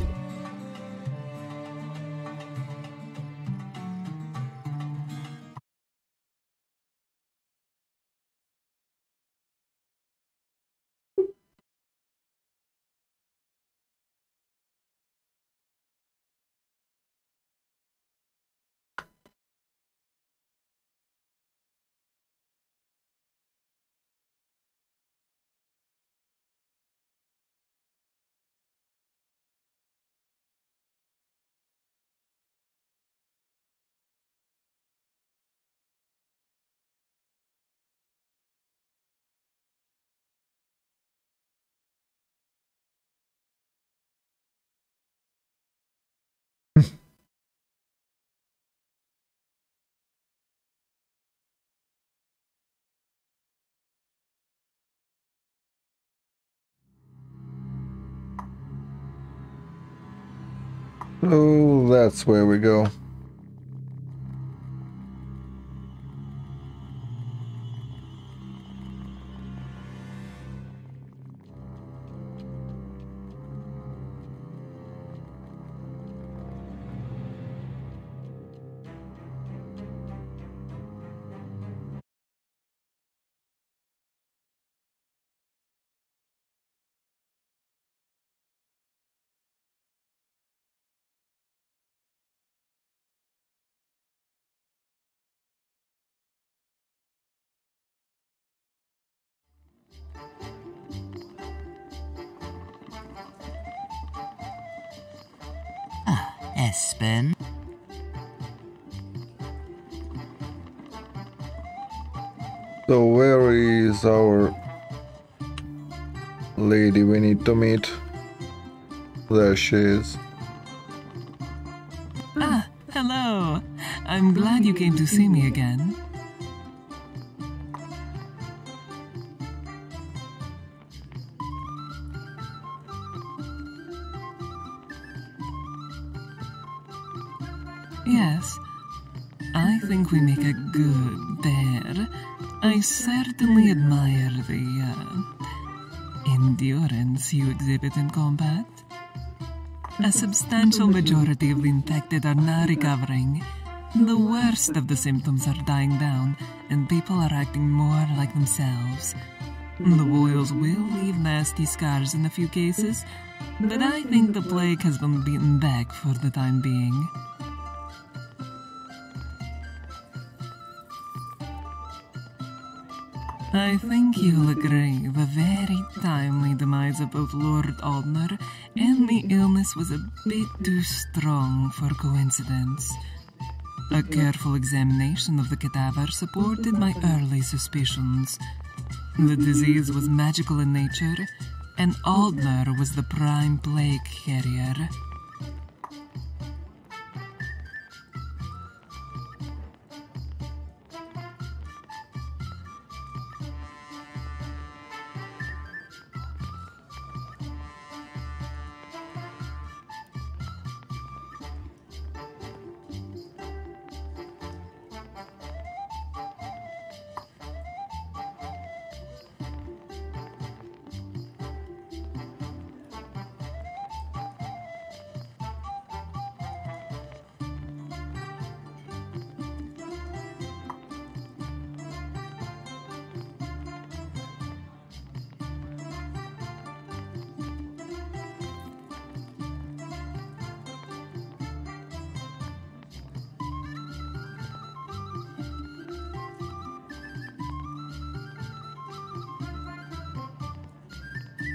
So that's where we go. Espen. So where is our lady we need to meet? There she is. Ah, hello. I'm glad you came to see me again. Yes, I think we make a good pair. I certainly admire the endurance you exhibit in combat. A substantial majority of the infected are now recovering. The worst of the symptoms are dying down, and people are acting more like themselves. The boils will leave nasty scars in a few cases, but I think the plague has been beaten back for the time being. I think you'll agree the very timely demise of both Lord Aldner and the illness was a bit too strong for coincidence. A careful examination of the cadaver supported my early suspicions. The disease was magical in nature, and Aldner was the prime plague carrier.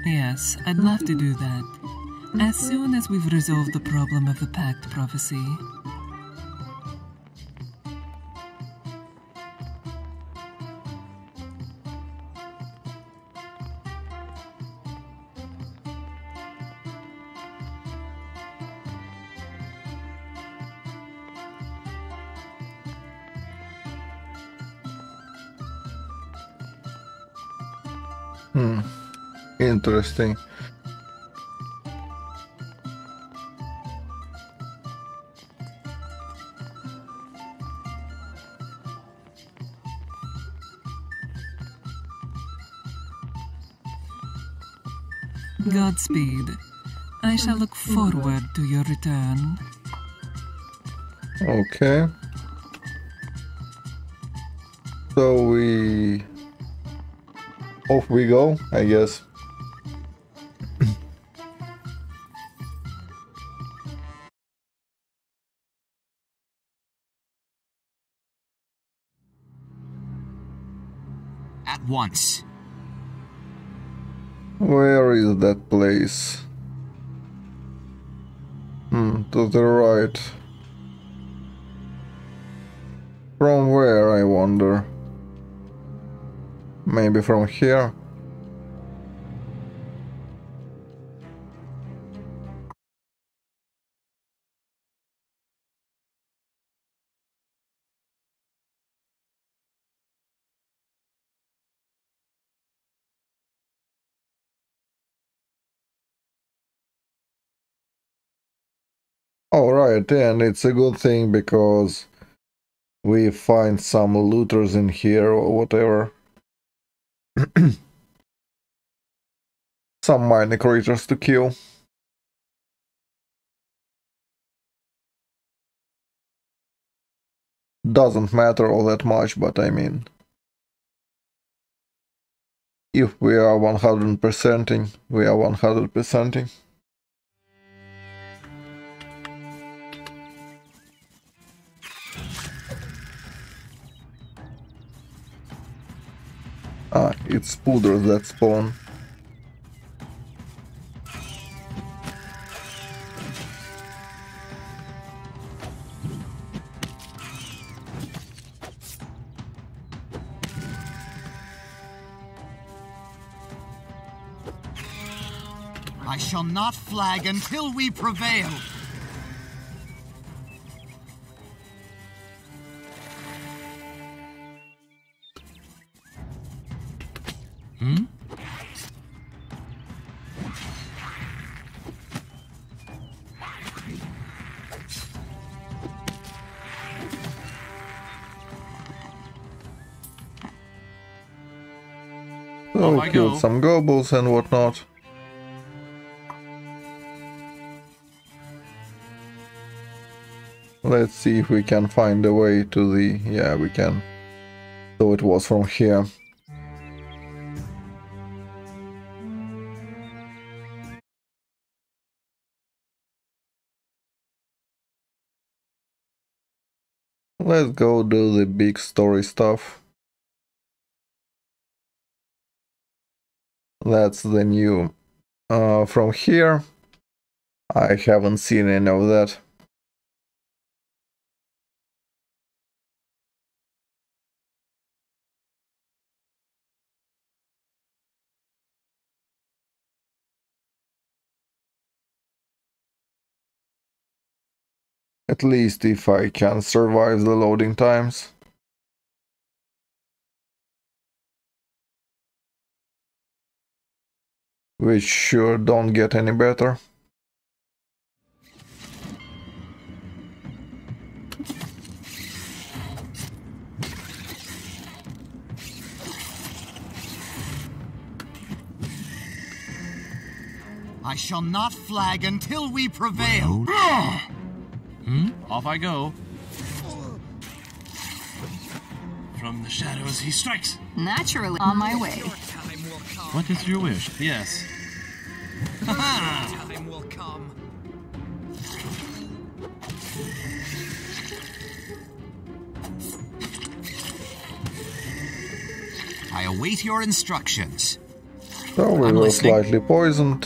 Yes, I'd love to do that. As soon as we've resolved the problem of the Pact Prophecy. Interesting. Godspeed. I shall look forward to your return. Okay. So off we go, I guess. At once. Where is that place? To the right. From where, I wonder? Maybe from here? Alright, and it's a good thing because we find some looters in here or whatever. Some minor creatures to kill. Doesn't matter all that much, but I mean, if we are 100%ing, we are 100%ing. Ah, it's spooders that spawn. I shall not flag until we prevail. So killed some goblins and whatnot. Let's see if we can find a way to the... yeah, we can. So it was from here. Let's go do the big story stuff. That's the new. From here, I haven't seen any of that. At least if I can survive the loading times. Which sure don't get any better. I shall not flag until we prevail. Off I go. From the shadows he strikes. Naturally, on my way. What is your wish? Yes. Time will come. I await your instructions. So we were slightly poisoned.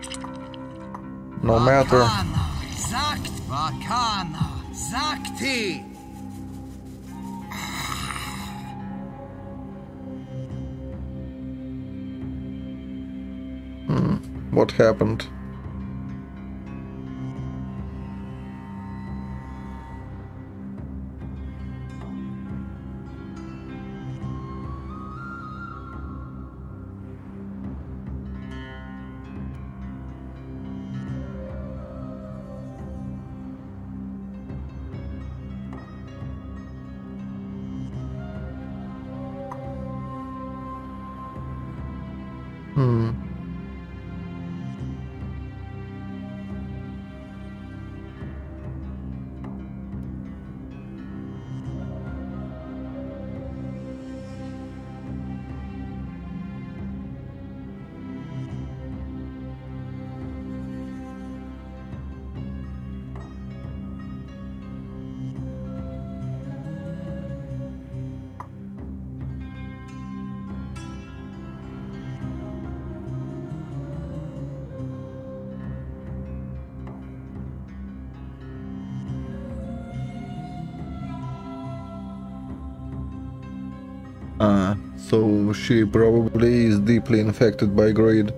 No matter. Zakt Vakana, Zakti. What happened? So she probably is deeply infected by greed.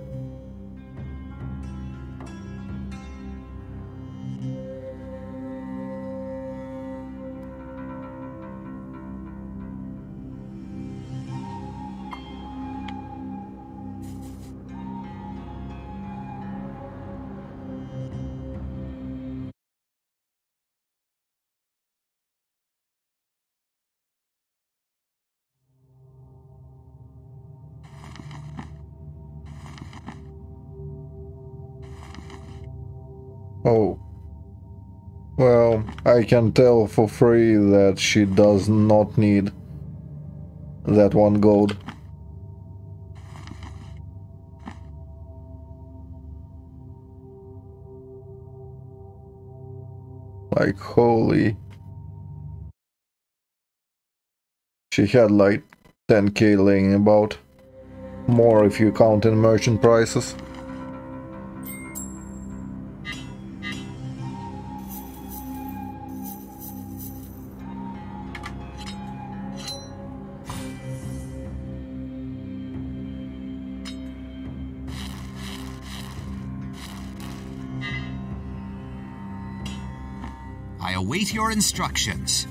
Oh. Well, I can tell for free that she does not need that one gold. Like, holy. She had like 10k laying about. More if you count in merchant prices. I await your instructions.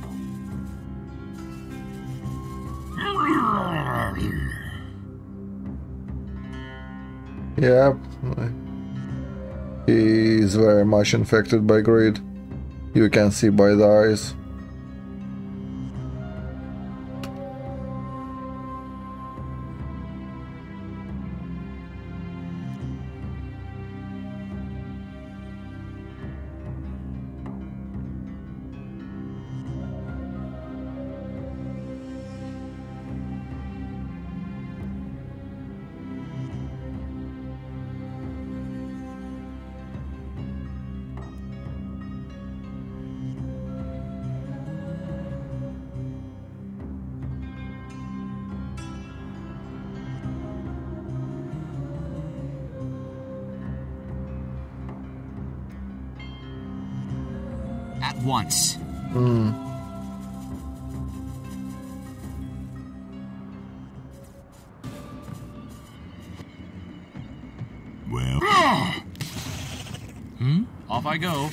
Yep. He is very much infected by greed. You can see by the eyes. At once. Well, Off I go.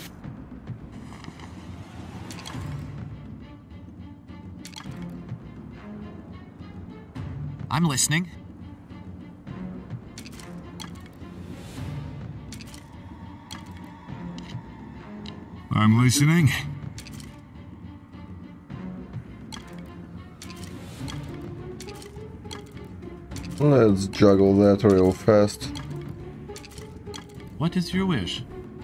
I'm listening. I'm listening. Let's juggle that real fast. What is your wish?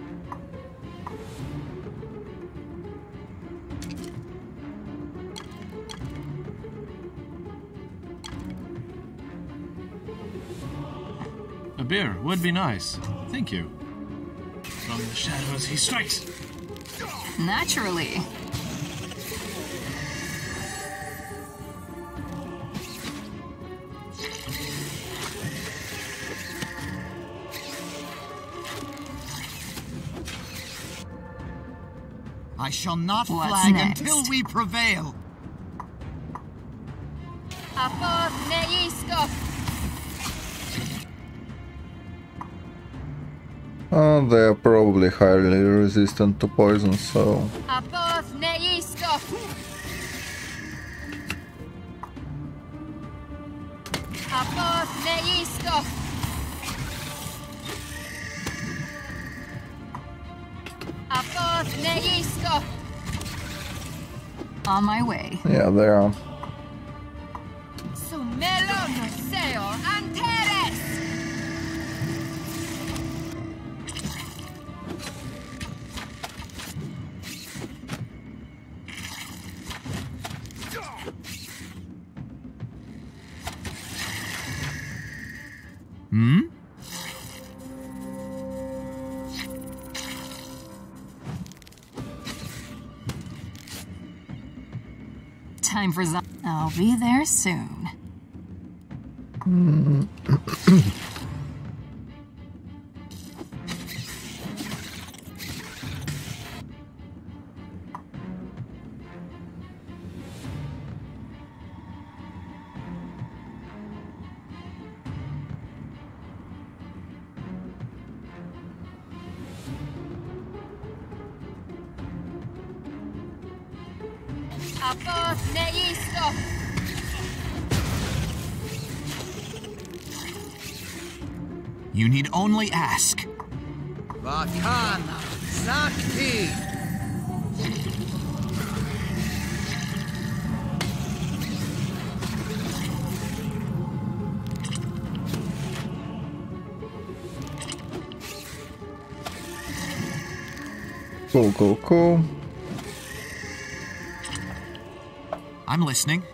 A beer would be nice. Thank you. From the shadows he strikes. Naturally. I shall not What's flag next? until we prevail. Apoth Neisko. They're probably highly resistant to poison, so... Apoth Neisko. Apoth Neisko. Apoth Neisko. On my way. Yeah, they are. Sumelo no seo Antares. Time for I'll be there soon. Apoth Neisko. You need only ask. Vakana Sakti. Cool, cool, cool. I'm listening.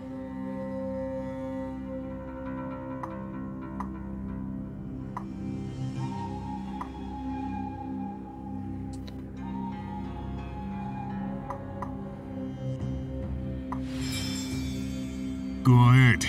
Go ahead.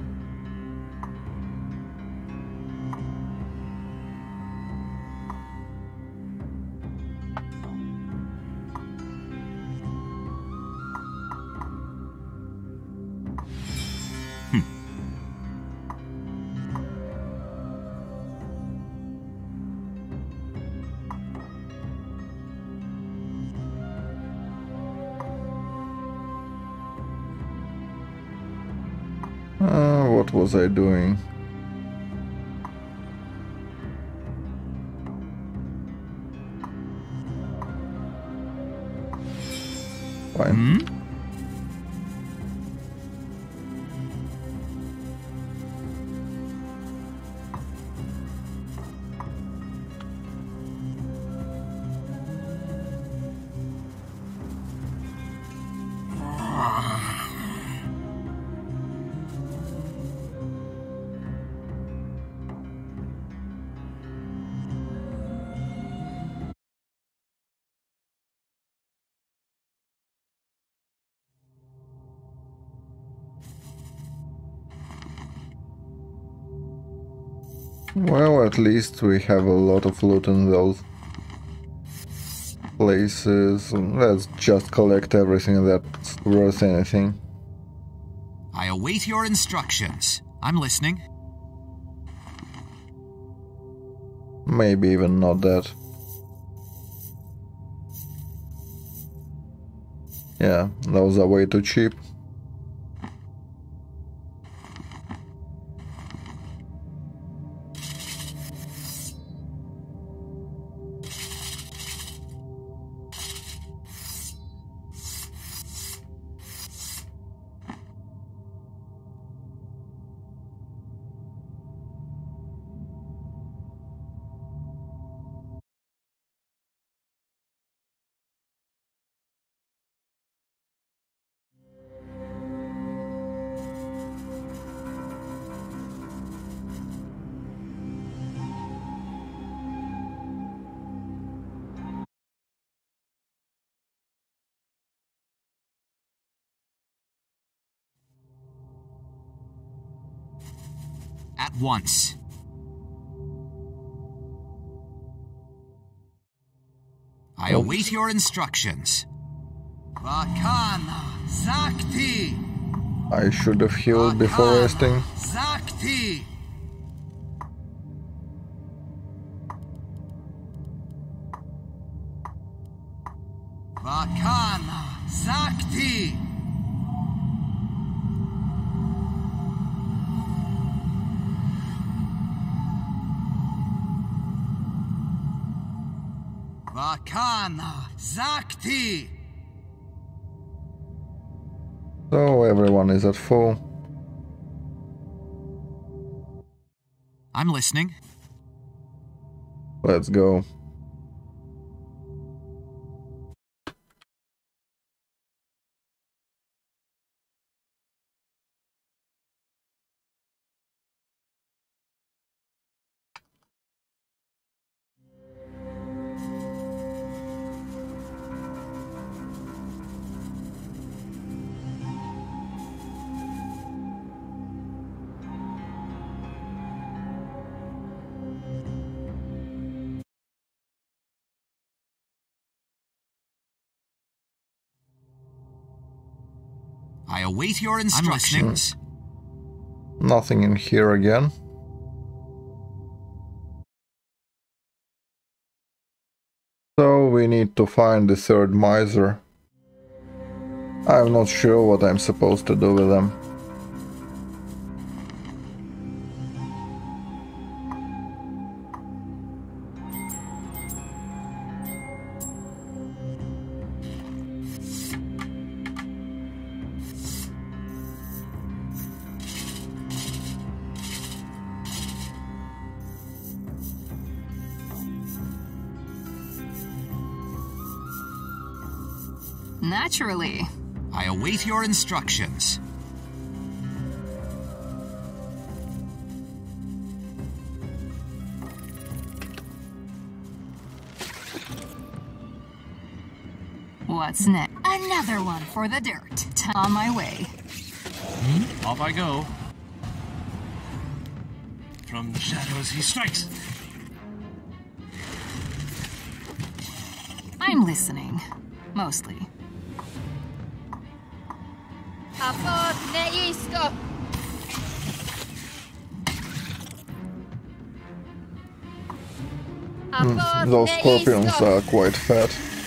What was I doing? Fine. Well, at least we have a lot of loot in those places. Let's just collect everything that's worth anything. I await your instructions. I'm listening. Maybe even not that. Yeah, those are way too cheap. At once. I await your instructions. Vakana Zakti. I should have healed before resting. Zakti. Vakana Zakti. Vakana Zakti. So everyone is at full. I'm listening. Let's go. I await your instructions. Nothing in here again. So we need to find the third miser. I'm not sure what I'm supposed to do with them. Naturally. I await your instructions. What's next? Another one for the dirt. On my way. Off I go. From the shadows he strikes. I'm listening. Mostly. Apod neisko. Those scorpions are quite fat.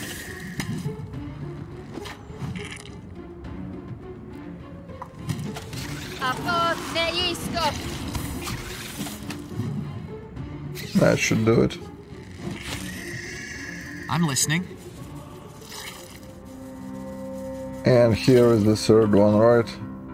Apod neisko. That should do it. I'm listening. And here is the third one, right?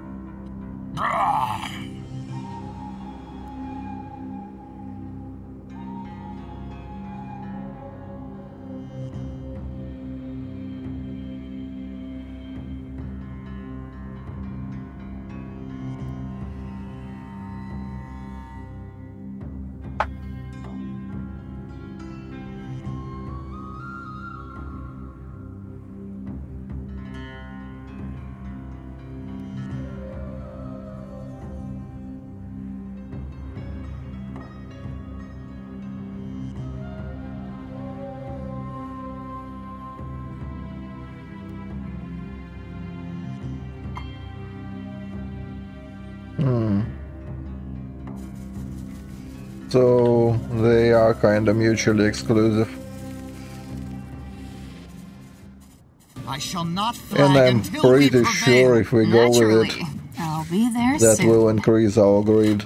So they are kind of mutually exclusive. I shall not flag And I'm until we pretty prevail. sure if we go with it, I'll be there that soon. will increase our greed.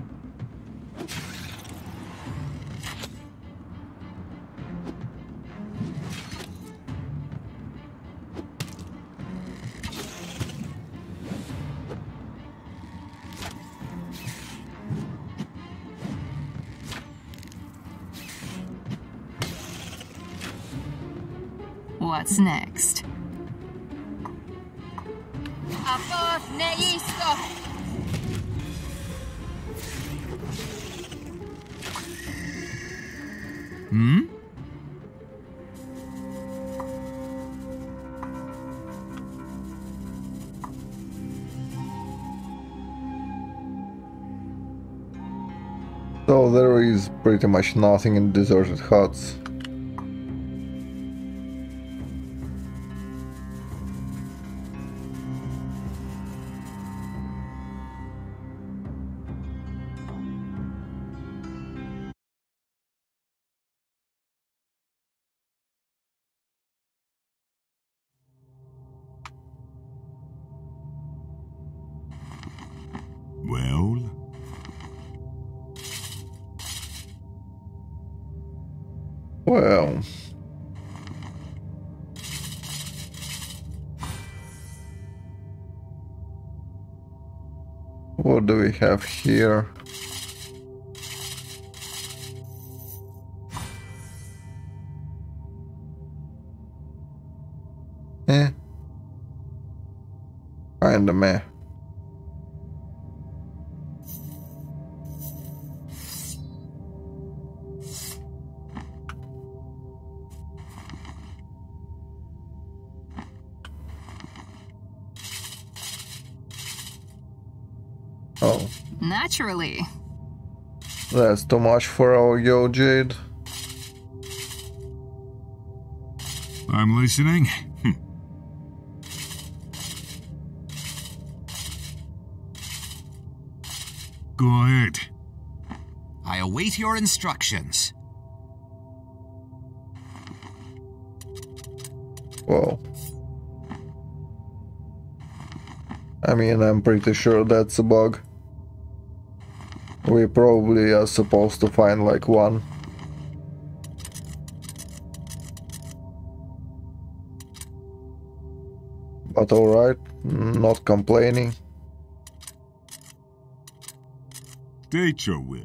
What's next? Apod neisko. So there is pretty much nothing in deserted huts. Well? Well. What do we have here? Kinda meh. Oh. Naturally. That's too much for our Yo Jade. I'm listening. Go ahead. I await your instructions. Whoa. I mean, I'm pretty sure that's a bug. We probably are supposed to find like one. But alright, not complaining. State your will.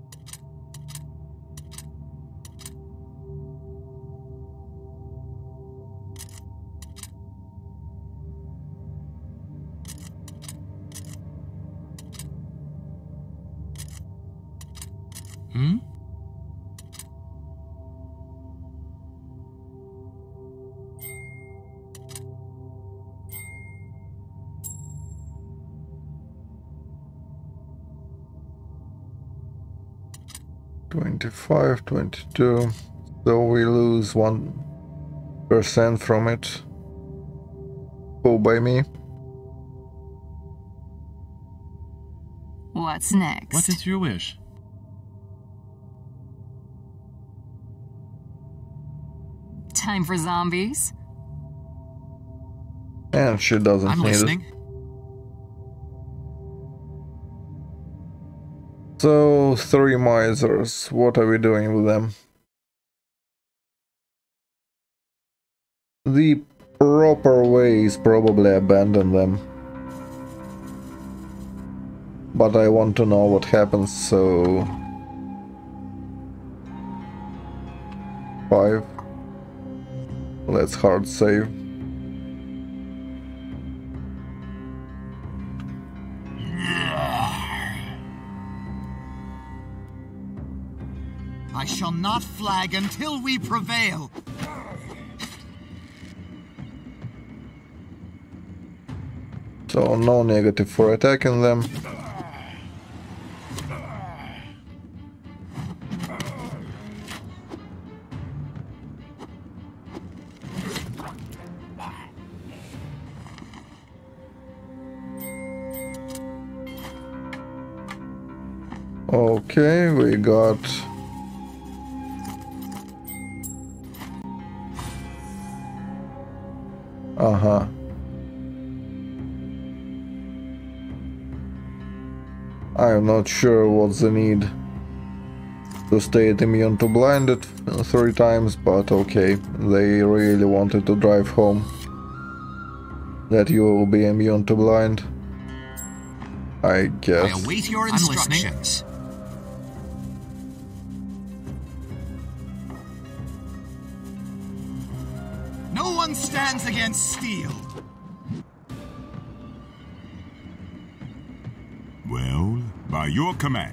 Hmm? $25, $22. So we lose 1% from it. Cool by me. What's next? What is your wish? Time for zombies? And she doesn't I'm need listening. it. So, 3 misers. What are we doing with them? The proper way is probably abandon them. But I want to know what happens, so... 5. Let's hard save. I shall not flag until we prevail. So no negative for attacking them. Okay, we got I'm not sure what's the need to stay immune to blinded 3 times, but okay, they really wanted to drive home that you will be immune to blind. I guess. I await your instructions. No one stands against steel. Well, by your command.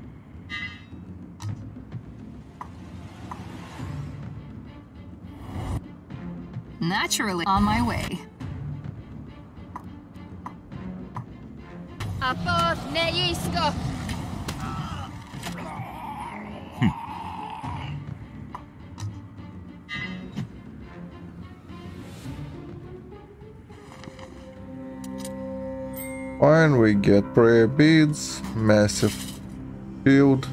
Naturally, on my way. Abort Neisko. Fine, we get prayer beads, massive shield.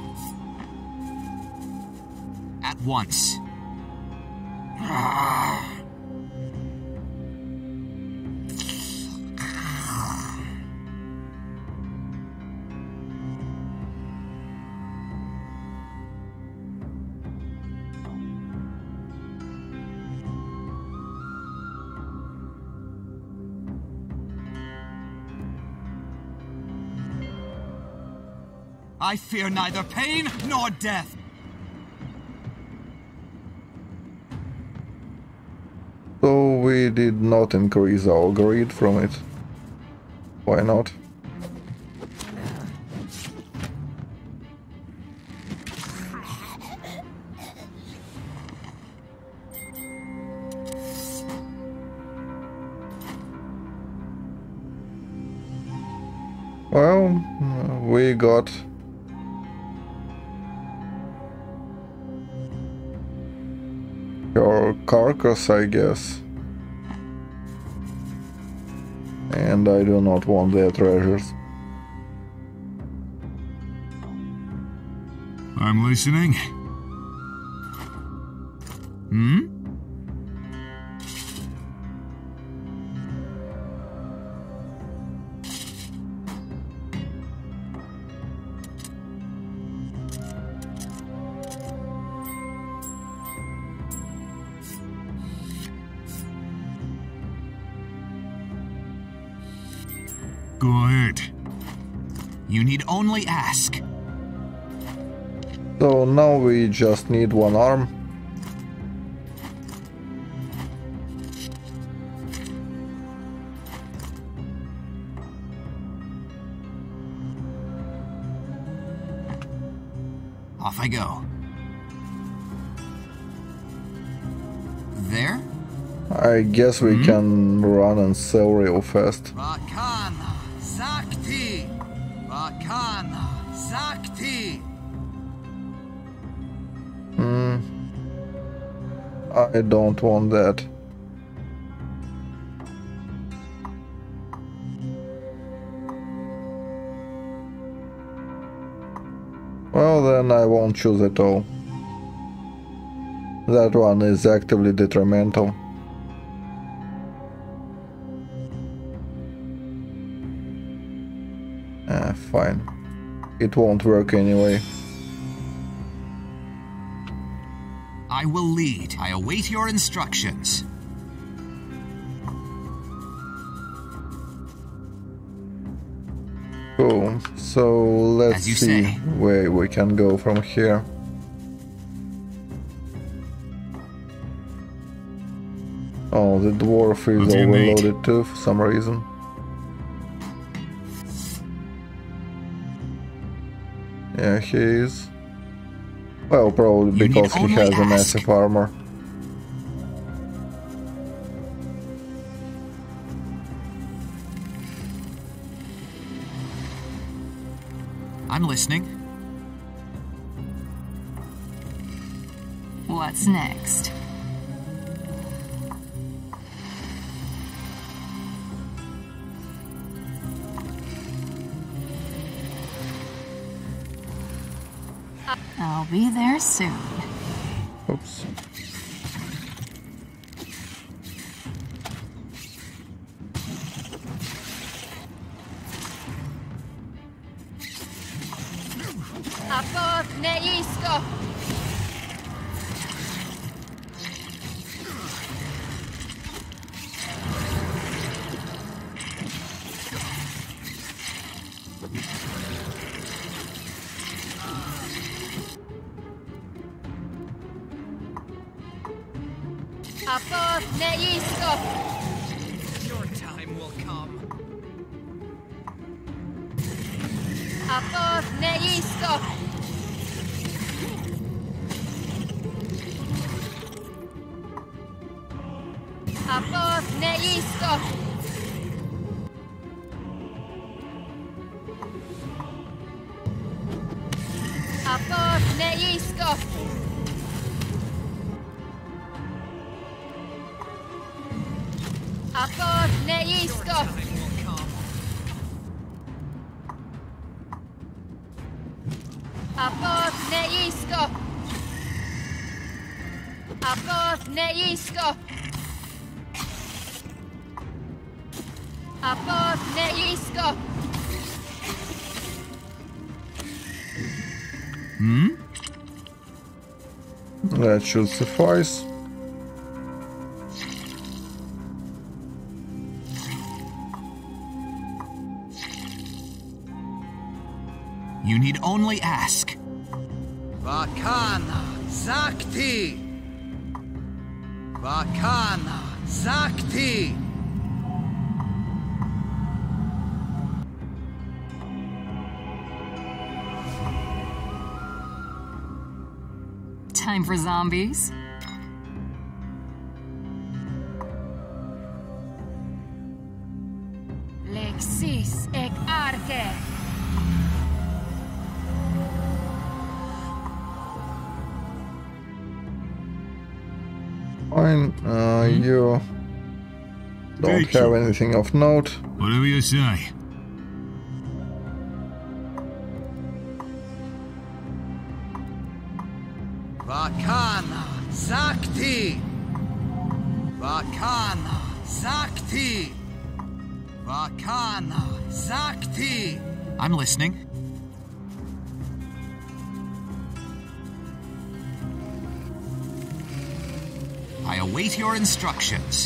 At once. I fear neither pain nor death. So we did not increase our greed from it. Why not? Well, we got your carcass, I guess. And I do not want their treasures. I'm listening. Hmm? Go ahead. You need only ask. So now we just need one arm. Off I go. There? I guess we can run and sell real fast. Vakana Zakti! Vakana Zakti! I don't want that. Well, then I won't choose at all. That one is actively detrimental. Fine. It won't work anyway. I will lead. I await your instructions. Cool. So let's see where we can go from here. Oh, the dwarf is overloaded too for some reason. Yeah, he is. Well, probably because he has a massive armor. I'm listening. What's next? I'll be there soon. Oops. Apod neisko! Apod neisko! Your time will come. Apod neisko! Apod neisko! Apod neisko! Apod neisko! Apod neisko! Apod neisko! Apod neisko! That should suffice. You need only ask. Vakana Zakti! Vakana Zakti! Time for zombies. Lexis ek arke. Fine, you don't have anything of note. Whatever you say. Vakana Zakti! Vakana Zakti! Vakana Zakti! I'm listening. I await your instructions.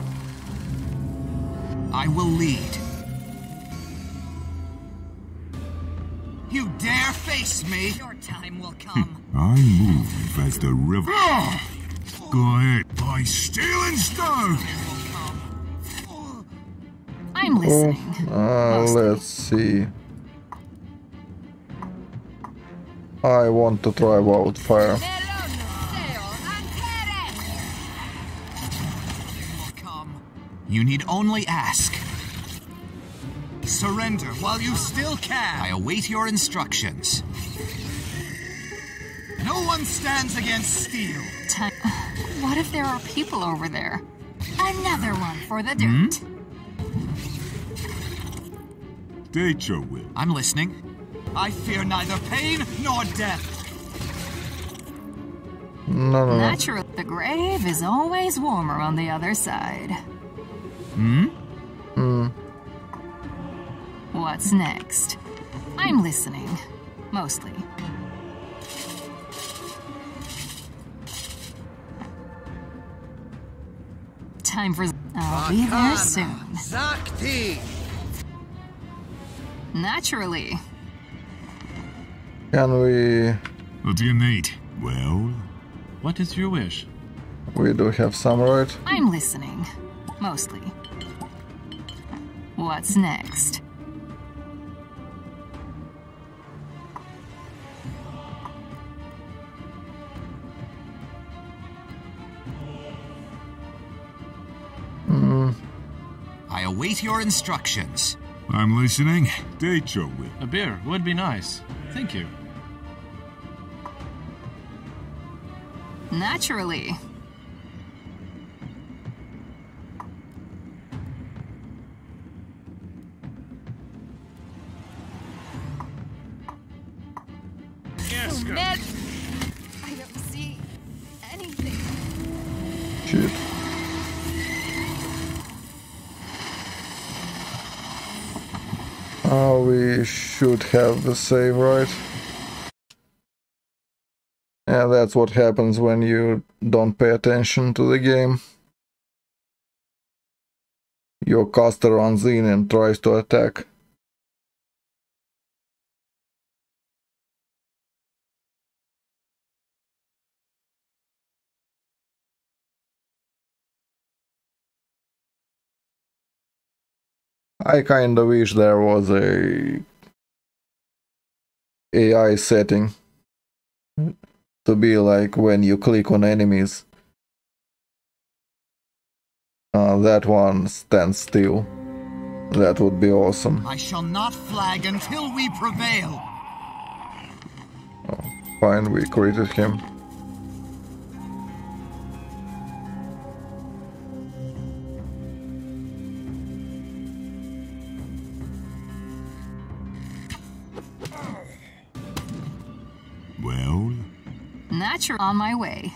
I will lead. You dare face me? Your time will come. I move as the river. Go ahead, by steel and stone! I'm listening. Let's see. I want to try wildfire. You need only ask. Surrender while you still can. I await your instructions. No one stands against steel. What if there are people over there? Another one for the dirt. State your will. I'm listening. I fear neither pain nor death. No. Naturally, the grave is always warmer on the other side. What's next? I'm listening. Mostly. Time for... I'll be there soon. Zakti! Naturally. Can we... What do you need? Well? What is your wish? We do have some, right? I'm listening. Mostly. What's next? I await your instructions. I'm listening. State your will. A beer would be nice. Thank you. Naturally. Yes, girl. Ned! I don't see anything. Shit. We should have the save, right? Yeah, that's what happens when you don't pay attention to the game. Your caster runs in and tries to attack. I kinda wish there was a AI setting to be like when you click on enemies, that one stands still. That would be awesome. I shall not flag until we prevail. Oh, fine, we created him. Well? Natural on my way.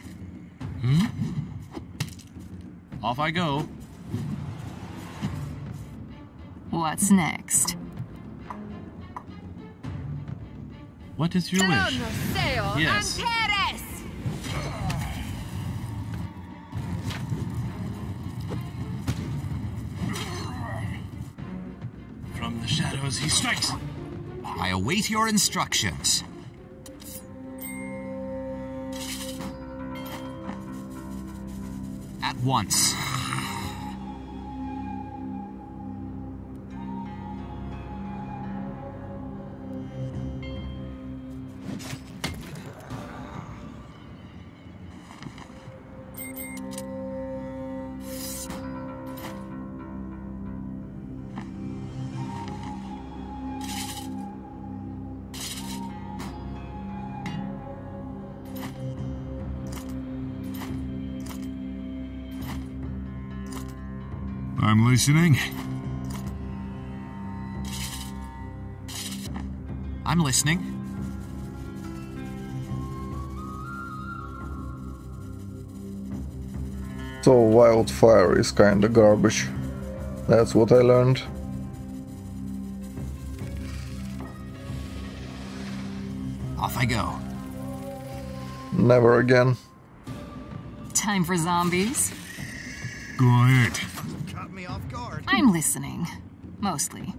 Off I go. What's next? What is your wish? Yes. From the shadows he strikes. I await your instructions. At once. I'm listening. I'm listening. So wildfire is kinda garbage. That's what I learned. Off I go. Never again. Time for zombies? Go ahead. Caught me off guard. I'm listening. Mostly.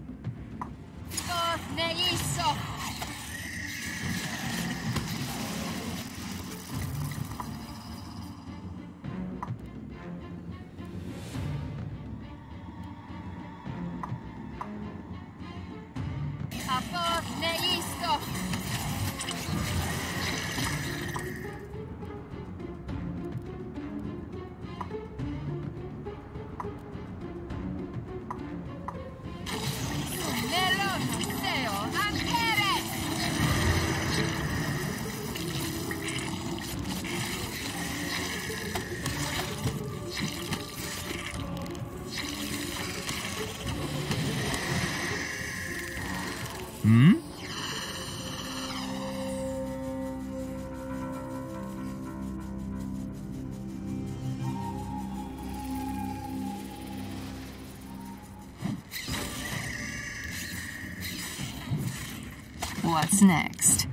What's next?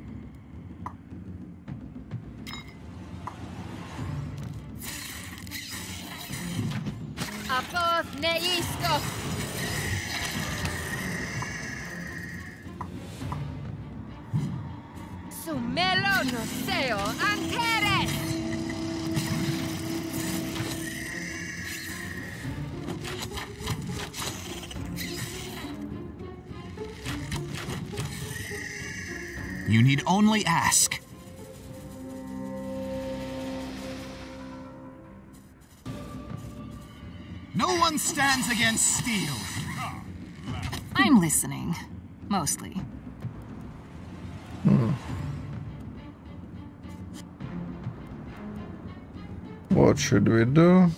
You need only ask. No one stands against steel. I'm listening. Mostly. What should we do?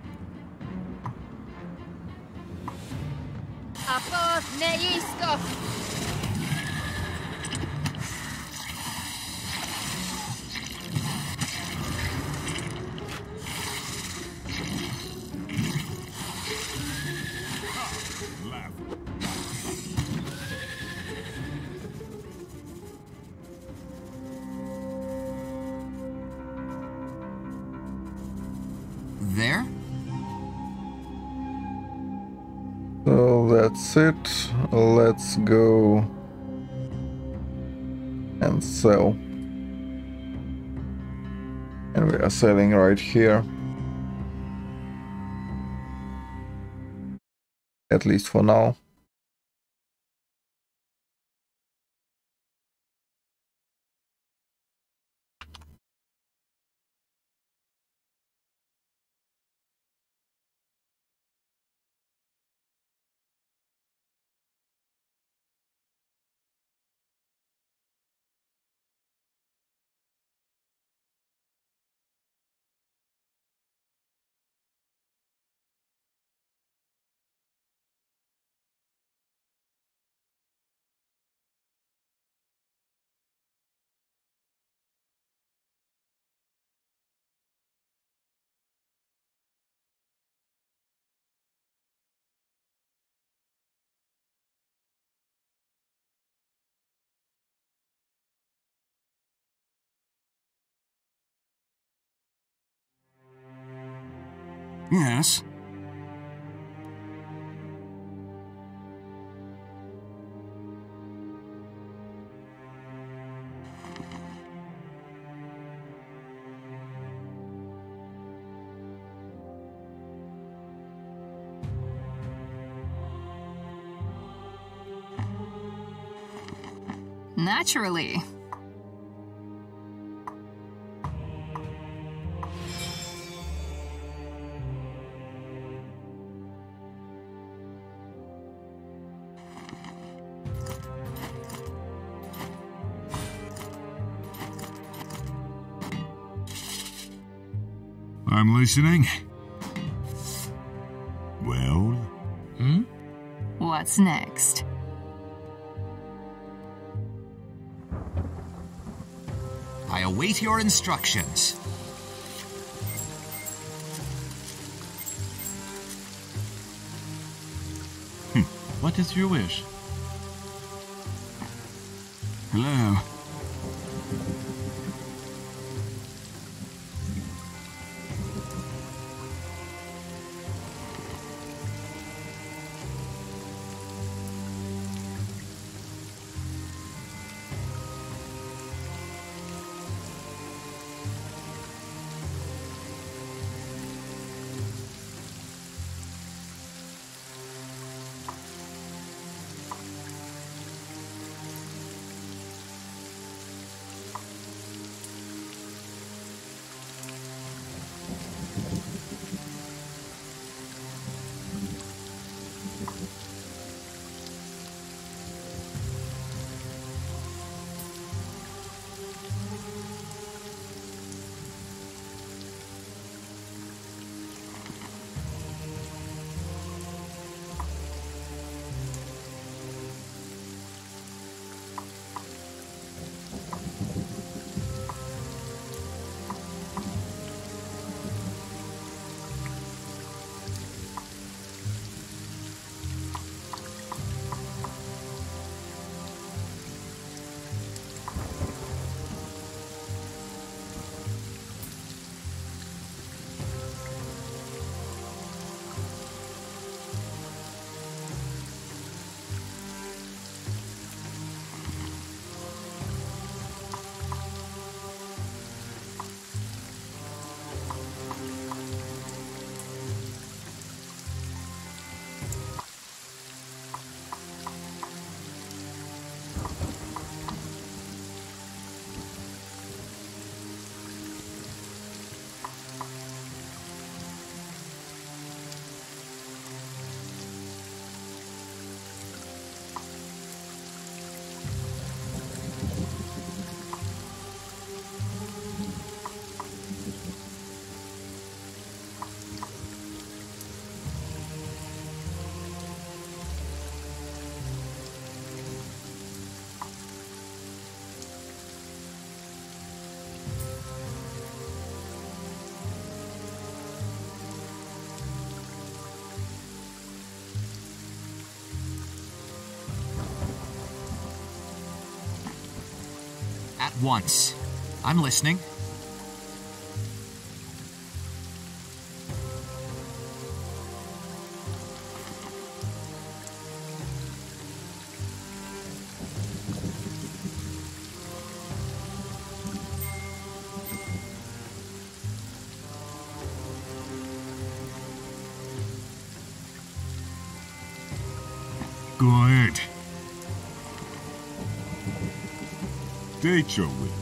There? So that's it. Let's go and sell. And we are selling right here. At least for now. Yes. Naturally. I'm listening. Well? What's next? I await your instructions. What is your wish? Hello? At once. I'm listening. Go ahead. Take your will.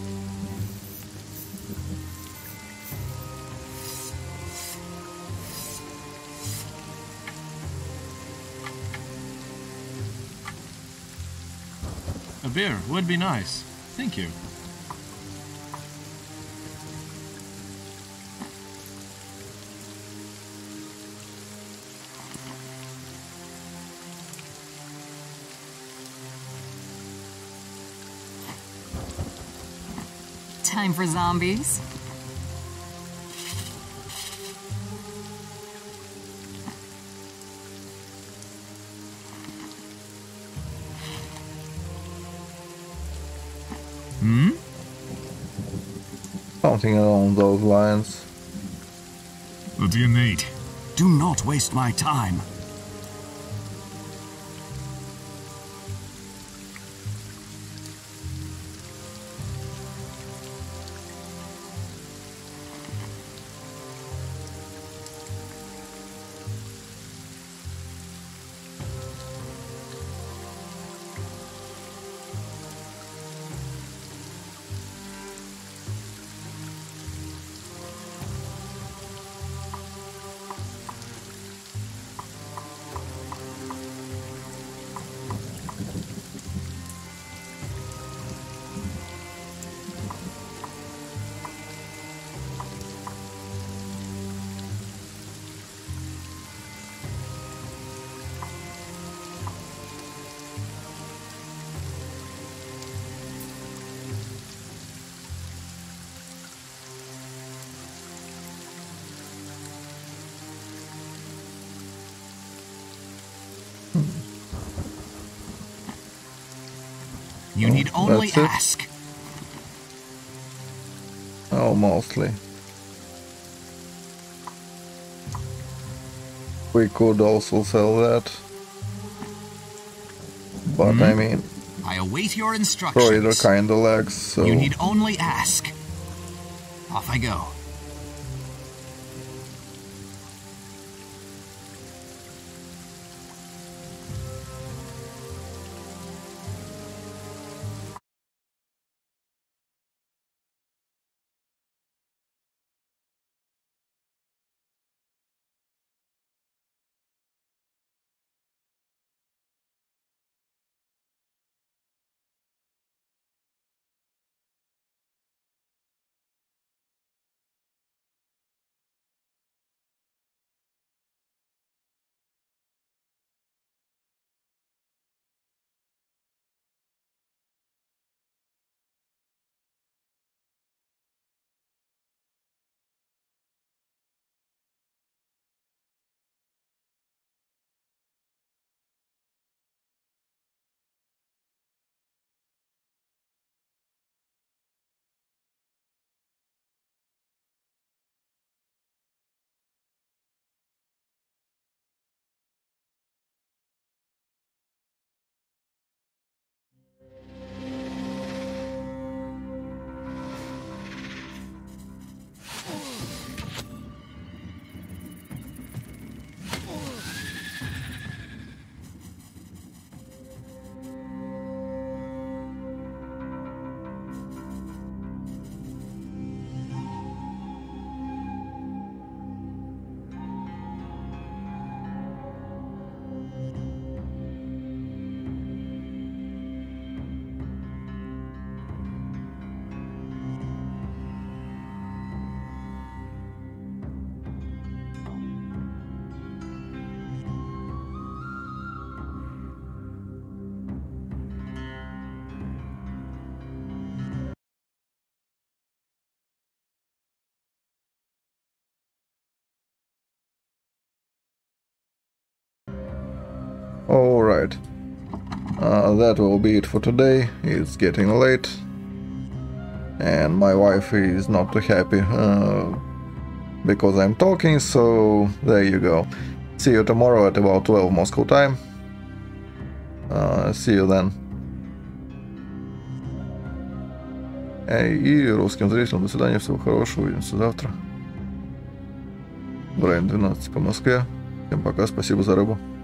A beer would be nice. Thank you. Time for zombies. Something along those lines. What do you need? Do not waste my time. You need only that's it. ask. Oh, mostly. We could also sell that. But I mean, I await your Trader instructions. kinda lags, so... You need only ask. Off I go. Alright. That will be it for today. It's getting late. And my wife is not too happy because I'm talking, so there you go. See you tomorrow at about 12 Moscow time. See you then. И русским зрителям до свидания, всего хорошего, увидимся завтра. В районе 12 по Москве. Всем пока, спасибо за рыбу.